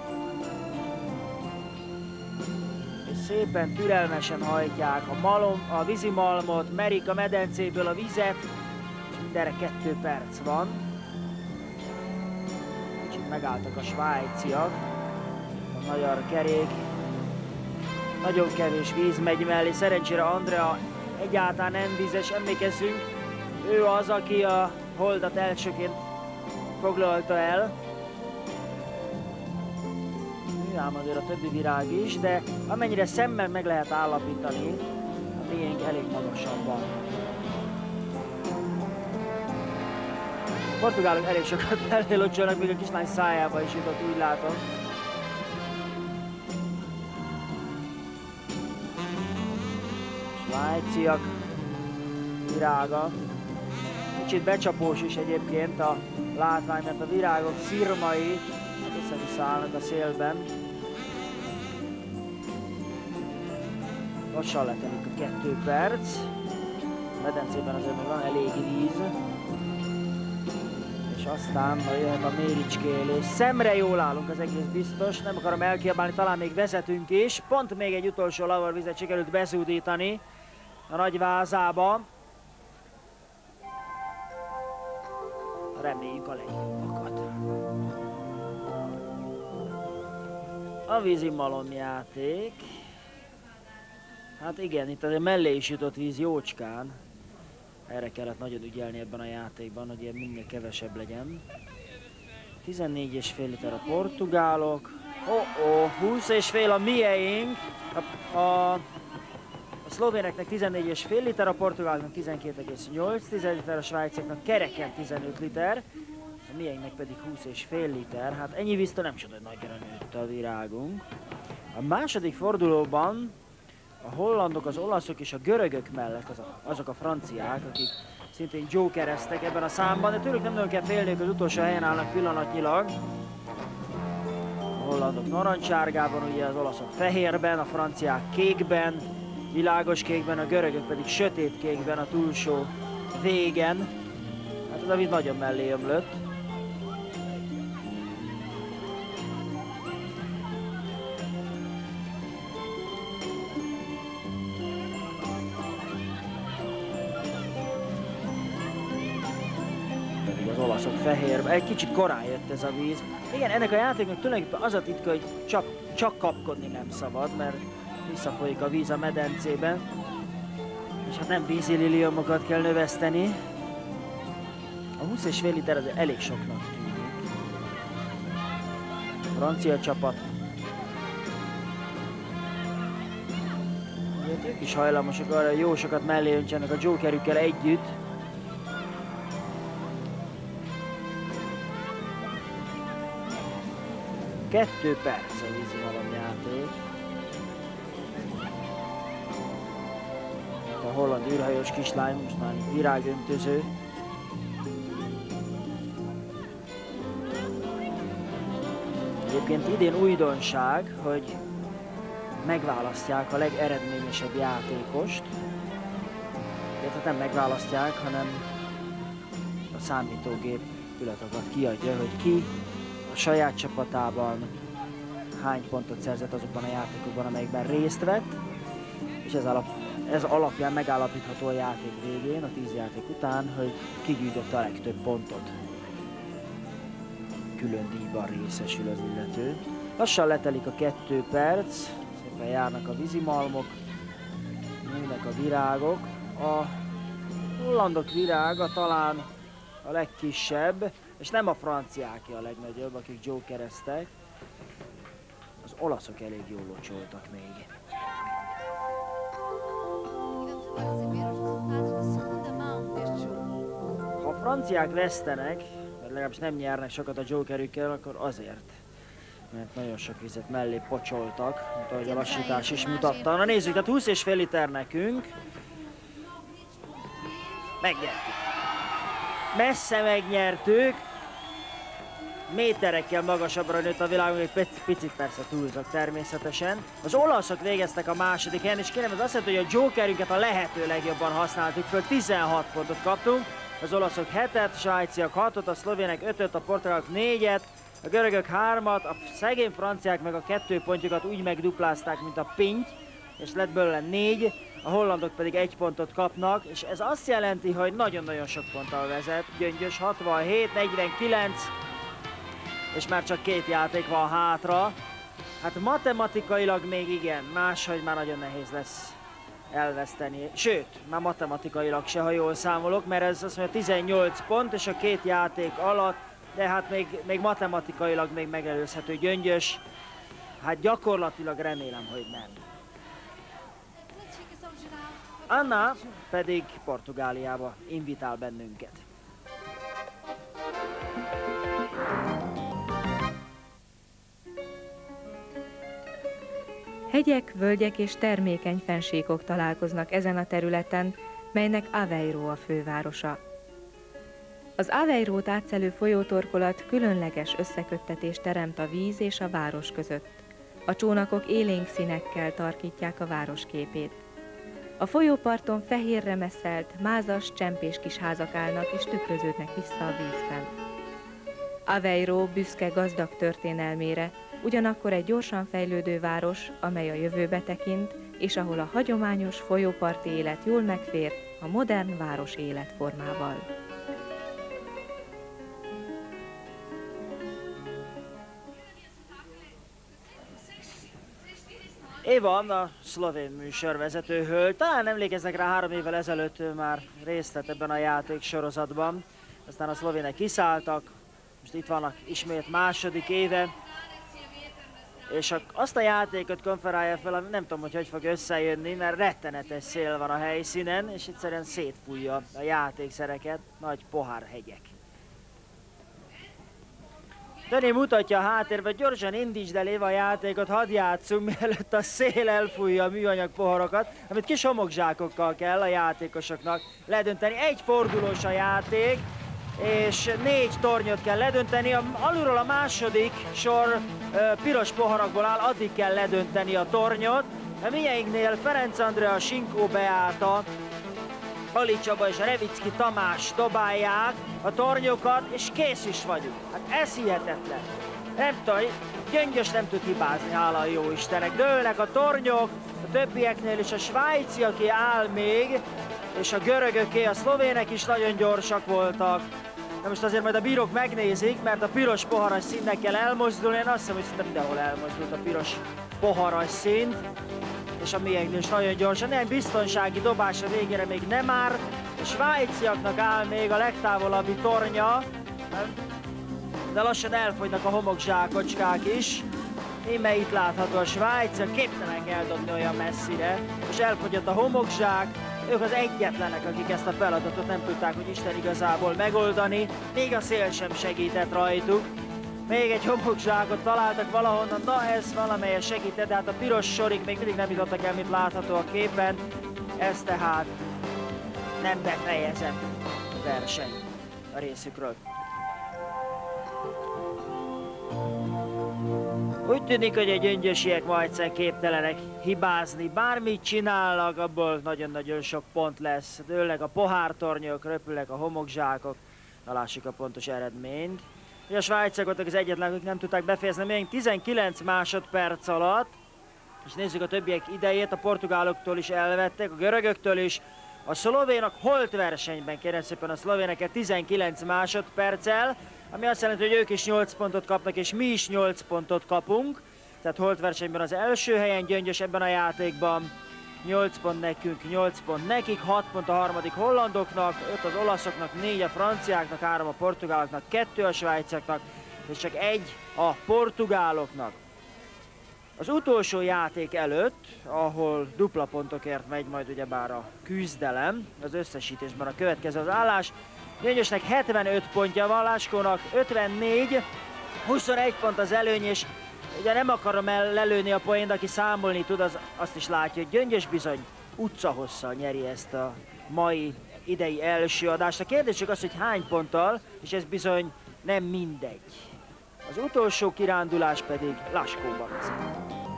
És szépen türelmesen hajtják a, malom, a vízimalmot, merik a medencéből a vizet, és mindenre kettő perc van. Kicsit megálltak a svájciak, A magyar kerék. Nagyon kevés víz megy mellé. Szerencsére Andrea egyáltalán nem vízes. Emlékezzünk, ő az, aki a holdat elsőként foglalta el. Ám azért a többi virág is, de amennyire szemmel meg lehet állapítani, a miénk elég magasan van. A portugálok elég sokat mellélocsolnak, még a kislány szájába is jutott, úgy látom. Svájciak virága. Kicsit becsapós is egyébként a látvány, mert a virágok szirmai összeviszállnak a szélben. Lassan letelik a kettő perc. A medencében azért még van elég víz. És aztán ma jöhet a méricskélés. Szemre jól állunk, az egész biztos. Nem akarom elkiabálni, talán még vezetünk is. Pont még egy utolsó lavarvizet sikerült bezúdítani a nagy vázába. Reméljük a legjobbakat. A vízimalomjáték. Hát igen, itt azért mellé is jutott víz jócskán. Erre kellett nagyon ügyelni ebben a játékban, hogy ilyen minél kevesebb legyen. tizennégy és fél liter a portugálok. Oh oh, húsz és fél a mieink. A, a, a szlovéneknek tizennégy és fél liter, a portugáloknak tizenkét egész nyolc liter, a svájciaknak kereken tizenöt liter. A mieinknek pedig húsz és fél liter. Hát ennyi víztől nem csoda, hogy nagyra nőtt a virágunk. A második fordulóban a hollandok, az olaszok és a görögök mellett az a, azok a franciák, akik szintén jokereztek ebben a számban, de tőlük nem nagyon kell félniük, az utolsó helyen állnak pillanatnyilag. A hollandok narancsárgában, ugye az olaszok fehérben, a franciák kékben, világos kékben, a görögök pedig sötét kékben a túlsó végen. Hát ez a víz nagyon mellé ömlött. Az olaszok fehérben. Egy kicsit korán jött ez a víz. Igen, ennek a játéknak tulajdonképpen az a titka, hogy csak, csak kapkodni nem szabad, mert visszafolyik a víz a medencében. És hát nem vízi liliumokat kell növeszteni. A húsz és fél liter azért elég soknak tűnik. A francia csapat. Ugye, ők is hajlamosak arra, hogy jó sokat mellé öntsenek a jokerükkel együtt. Kettő perc a vízimalomjáték. A holland űrhajós kislány, most már virágöntöző. Egyébként idén újdonság, hogy megválasztják a legeredményesebb játékost. Tehát nem megválasztják, hanem a számítógép pillanatokat kiadja, hogy ki a saját csapatában hány pontot szerzett azokban a játékokban, amelyekben részt vett, és ez, alap, ez alapján megállapítható a játék végén, a tíz játék után, hogy ki gyűjtötte a legtöbb pontot. Külön díjban részesül az illető. Lassan letelik a kettő perc, szépen járnak a vízimalmok, nőnek a virágok. A hollandok virága talán a legkisebb, és nem a franciáké a legnagyobb, akik jokereztek. Az olaszok elég jól locsoltak még. Ha a franciák vesztenek, mert legalábbis nem nyernek sokat a jokerükkel, akkor azért, mert nagyon sok vizet mellé pocsoltak, mint ahogy a lassítás is mutatta. Na nézzük, tehát húsz és fél liter nekünk. Megnyertük. Messze megnyertük. Méterekkel magasabbra nőtt a világon, egy picit persze túlzok természetesen. Az olaszok végeztek a második helyen, és kérem, ez azt jelenti, hogy a jokerünket a lehető legjobban használtuk föl. tizenhat pontot kaptunk, az olaszok hetet, a svájciak hatot, a szlovének ötöt, a portugálok négyet, a görögök hármat, a szegény franciák meg a kettő pontjukat úgy megduplázták, mint a pinty, és lett belőle négy, a hollandok pedig egy pontot kapnak, és ez azt jelenti, hogy nagyon-nagyon sok ponttal vezet. Gyöngyös hatvanhét, negyvenkilenc, és már csak két játék van hátra. Hát matematikailag még igen, máshogy már nagyon nehéz lesz elveszteni. Sőt, már matematikailag se, ha jól számolok, mert ez azt mondja tizennyolc pont, és a két játék alatt, de hát még, még matematikailag még megelőzhető Gyöngyös. Hát gyakorlatilag remélem, hogy nem. Anna pedig Portugáliába invitál bennünket. Hegyek, völgyek és termékeny fennsíkok találkoznak ezen a területen, melynek Aveiro a fővárosa. Az Aveirót átszelő folyótorkolat különleges összeköttetést teremt a víz és a város között. A csónakok élénk színekkel tarkítják a város képét. A folyóparton fehérre messzelt, mázas, csempés kis házak állnak és tükröződnek vissza a vízben. Aveiro büszke gazdag történelmére, ugyanakkor egy gyorsan fejlődő város, amely a jövőbe tekint, és ahol a hagyományos folyóparti élet jól megfér a modern város életformával. Éva Anna, szlovén műsorvezető hölgy, talán emlékeznek rá, három évvel ezelőtt ő már részt vett ebben a játéksorozatban. Aztán a szlovének kiszálltak, most itt vannak ismét második éve. És azt a játékot konferálja fel, ami nem tudom, hogy hogy fog összejönni, mert rettenetes szél van a helyszínen, és egyszerűen szétfújja a játékszereket, nagy pohárhegyek. Dani mutatja a háttérben, gyorsan indítsd el Éva a játékot, hadd játszunk, mielőtt a szél elfújja a műanyag poharakat, amit kis homokzsákokkal kell a játékosoknak ledönteni. Egy fordulós a játék, és négy tornyot kell ledönteni. Alulról a második sor ö, piros poharakból áll, addig kell ledönteni a tornyot. A mieinknél Ferenc Andrea, Sinkó Beáta, Ali Csaba és Revicki Tamás dobálják a tornyokat, és kész is vagyunk. Hát ez hihetetlen. Nem tudom, Gyöngyös nem tud hibázni, hála a jó Istenek. Dőlnek a tornyok, a többieknél is a svájciaké áll még, és a görögöké, a szlovének is nagyon gyorsak voltak. De most azért majd a bírók megnézik, mert a piros poharas színnek kell elmozdulni. Én azt hiszem, hogy szinte mindenhol elmozdult a piros poharas színt. És a miénknél is nagyon gyorsan. Nem biztonsági dobás a végére még nem áll. A svájciaknak áll még a legtávolabbi tornya. De lassan elfogynak a homokzsákocskák is. Íme itt látható a svájciak, képtelen eldobni olyan messzire. És elfogyott a homokzsák. Ők az egyetlenek, akik ezt a feladatot nem tudták, hogy Isten igazából megoldani. Még a szél sem segített rajtuk. Még egy homokzsákot találtak valahonnan, na ez valamelyes segített, de hát a piros sorig még mindig nem jutottak el, mint látható a képen. Ez tehát nem befejezett verseny a részükről. Úgy tűnik, hogy a gyöngyösiek ma egyszer képtelenek hibázni. Bármit csinálnak, abból nagyon-nagyon sok pont lesz. Dőlnek a pohártornyok, röpülnek a homokzsákok. Na, lássuk a pontos eredményt. A svájciak voltak az egyetlen, akik nem tudták befejezni, még tizenkilenc másodperc alatt. És nézzük a többiek idejét, a portugáloktól is elvettek, a görögöktől is. A szlovénok holt versenyben, kérem szépen a szlovéneket tizenkilenc másodperccel, ami azt jelenti, hogy ők is nyolc pontot kapnak, és mi is nyolc pontot kapunk. Tehát holt versenyben az első helyen, Gyöngyös ebben a játékban. nyolc pont nekünk, nyolc pont nekik, hat pont a harmadik hollandoknak, öt az olaszoknak, négy a franciáknak, három a portugáloknak, kettő a svájciaknak, és csak egy a portugáloknak. Az utolsó játék előtt, ahol dupla pontokért megy majd ugyebár a küzdelem, az összesítésben a következő az állás. Gyöngyösnek hetvenöt pontja van, Láskónak ötvennégy, huszonegy pont az előny, és ugye nem akarom el lelőni a poént, aki számolni tud, az azt is látja, hogy Gyöngyös bizony utcahosszal nyeri ezt a mai idei első adást. A kérdés csak az, hogy hány ponttal, és ez bizony nem mindegy. Az utolsó kirándulás pedig Laskóban vezet.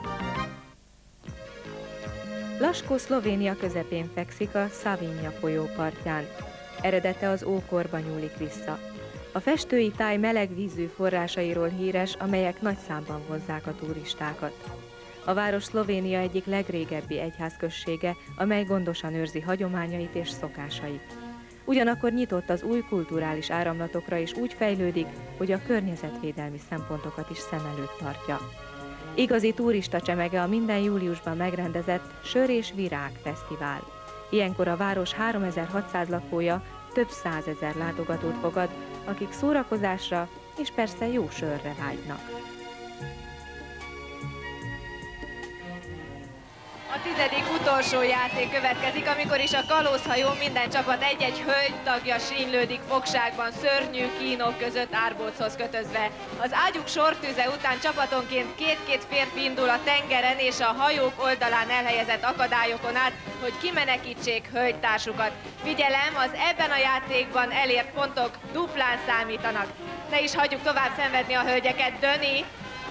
Laskó Szlovénia közepén fekszik a Savinja folyó partján. Eredete az ókorba nyúlik vissza. A festői táj meleg vízű forrásairól híres, amelyek nagy számban vonzzák a turistákat. A város Szlovénia egyik legrégebbi egyházközsége, amely gondosan őrzi hagyományait és szokásait. Ugyanakkor nyitott az új kulturális áramlatokra és úgy fejlődik, hogy a környezetvédelmi szempontokat is szem előtt tartja. Igazi turista csemege a minden júliusban megrendezett Sör és Virág Fesztivál. Ilyenkor a város háromezer-hatszáz lakója több százezer látogatót fogad, akik szórakozásra és persze jó sörre vágynak. A tizedik utolsó játék következik, amikor is a kalózhajó minden csapat egy-egy hölgy tagja sínylődik fogságban, szörnyű kínok között árbóchoz kötözve. Az ágyuk sortűze után csapatonként két-két férfi indul a tengeren és a hajók oldalán elhelyezett akadályokon át, hogy kimenekítsék hölgytársukat. Figyelem, az ebben a játékban elért pontok duplán számítanak. Ne is hagyjuk tovább szenvedni a hölgyeket, Döni!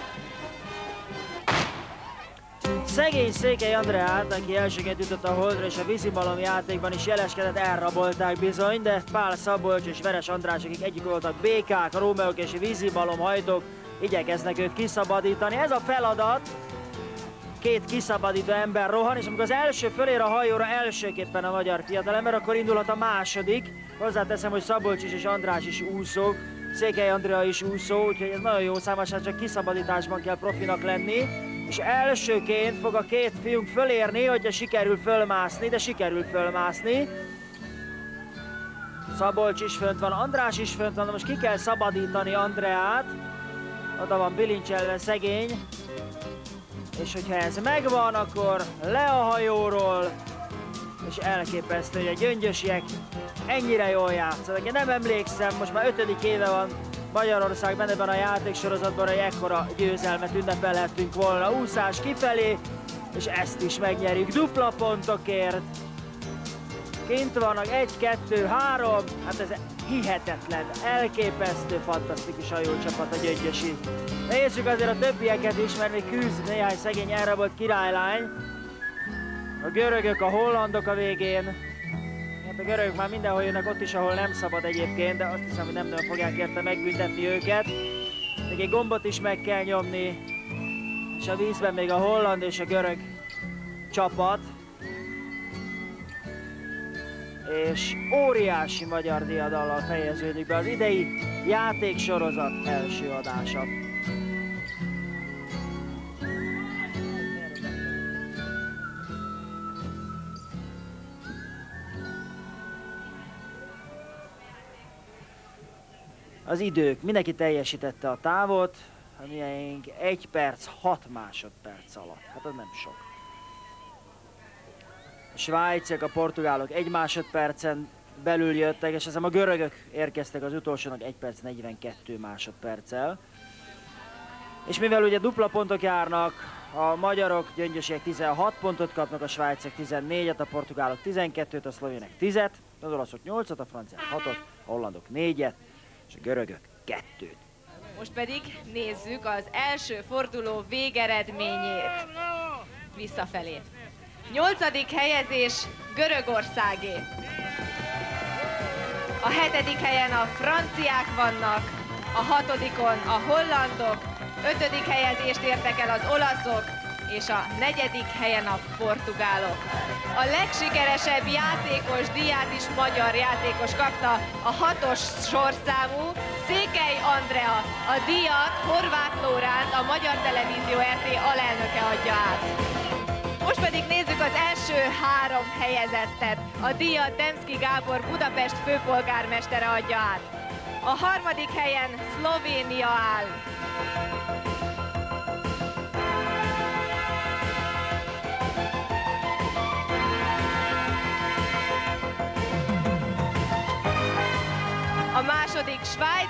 Szegény Székely Andreát, aki elsőként jutott a holdra és a vízibalom játékban is jeleskedett, elrabolták bizony, de Pál Szabolcs és Veres András, akik egyik voltak békák, rómeók és vízibalom hajtók, igyekeznek őt kiszabadítani. Ez a feladat, két kiszabadító ember rohan, és amikor az első fölér a hajóra elsőképpen a magyar fiatalember, akkor indulhat a második. Hozzáteszem, hogy Szabolcs is és András is úszók, Székely Andrea is úszó, úgyhogy ez nagyon jó számosság, csak kiszabadításban kell profinak lenni. És elsőként fog a két fiunk fölérni, hogyha sikerül fölmászni, de sikerül fölmászni. Szabolcs is fönt van, András is fönt van, de most ki kell szabadítani Andreát. Oda van bilincselve szegény. És hogyha ez megvan, akkor le a hajóról. És elképesztő, hogy a gyöngyösiek ennyire jól játszanak. Én nem emlékszem, most már ötödik éve van Magyarország benne ebben a játéksorozatban, hogy ekkora győzelmet ünnepelhettünk volna. Úszás kifelé, és ezt is megnyerjük dupla pontokért. Kint vannak egy, kettő, három, hát ez hihetetlen, elképesztő, fantasztikus hajócsapat a gyöngyösi. Nézzük azért a többieket is, mert még küzd néhány szegény elrabolt királylány. A görögök, a hollandok a végén. Hát a görögök már mindenhol jönnek, ott is, ahol nem szabad egyébként, de azt hiszem, hogy nem nagyon fogják érte megbüntetni őket. Még egy gombot is meg kell nyomni, és a vízben még a holland és a görög csapat. És óriási magyar diadallal fejeződik be az idei játéksorozat első adása. Az idők, mindenki teljesítette a távot, a miénk egy perc, hat másodperc alatt. Hát az nem sok. A svájciak, a portugálok egy másodpercen belül jöttek, és aztán a görögök érkeztek az utolsónak egy perc negyvenkettő másodperccel. És mivel ugye dupla pontok járnak, a magyarok, gyöngyösiek tizenhat pontot kapnak, a svájciak tizennégyet, a portugálok tizenkettőt, a szlovének tízet, az olaszok nyolcat, a franciák hatot, a hollandok négyet, és a görögök kettőt. Most pedig nézzük az első forduló végeredményét visszafelé. Nyolcadik helyezés Görögországé. A hetedik helyen a franciák vannak, a hatodikon a hollandok, ötödik helyezést értek el az olaszok, és a negyedik helyen a portugálok. A legsikeresebb játékos díját is magyar játékos kapta, a hatos sorszámú Székely Andrea. A díjat Horváth Lóránt, a Magyar Televízió er té alelnöke adja át. Most pedig nézzük az első három helyezettet. A díjat Demszky Gábor Budapest főpolgármestere adja át. A harmadik helyen Szlovénia áll. A második Svájc.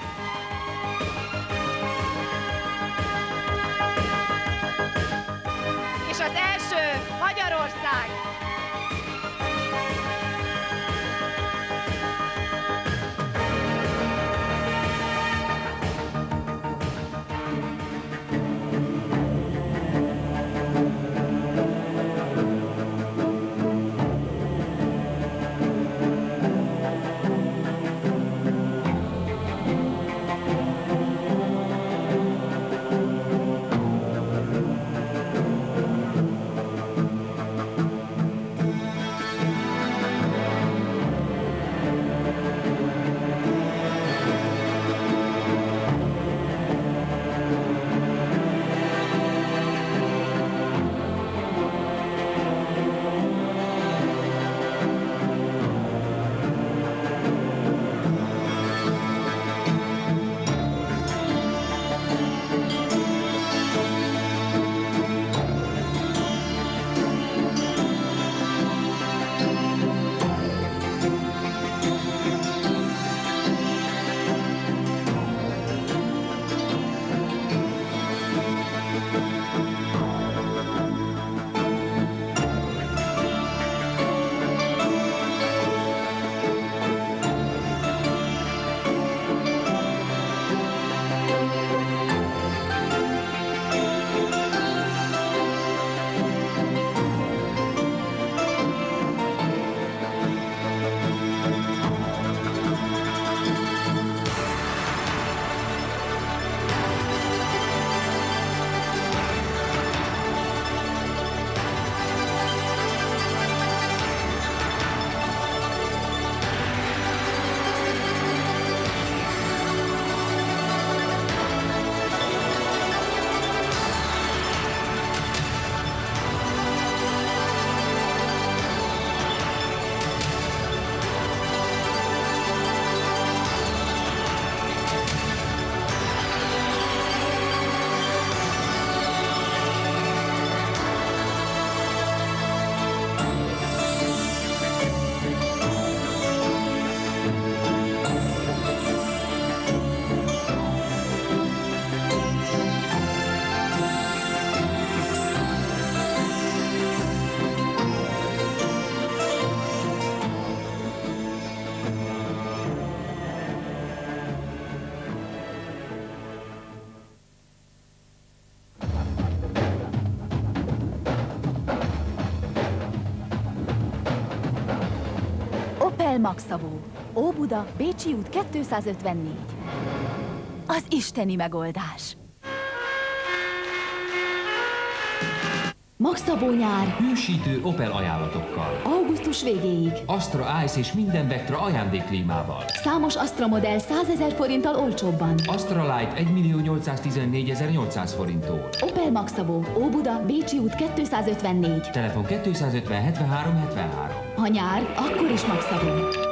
És az első Magyarország. Maxavó. Óbuda, Bécsi út kétszázötvennégy. Az isteni megoldás. Maxavó nyár. Hősítő Opel ajánlatokkal. Augusztus végéig. Astra Ice és minden Vectra ajándékklímával. Számos Astra modell százezer forinttal olcsóbban. Astra Light egymillió-nyolcszáztizennégyezer-nyolcszáz forinttól. Opel Maxavó, Óbuda, Bécsi út kétszázötvennégy. Telefon kétszázötven hetvenhárom hetvenhárom. Ha nyár, akkor is Maxavó.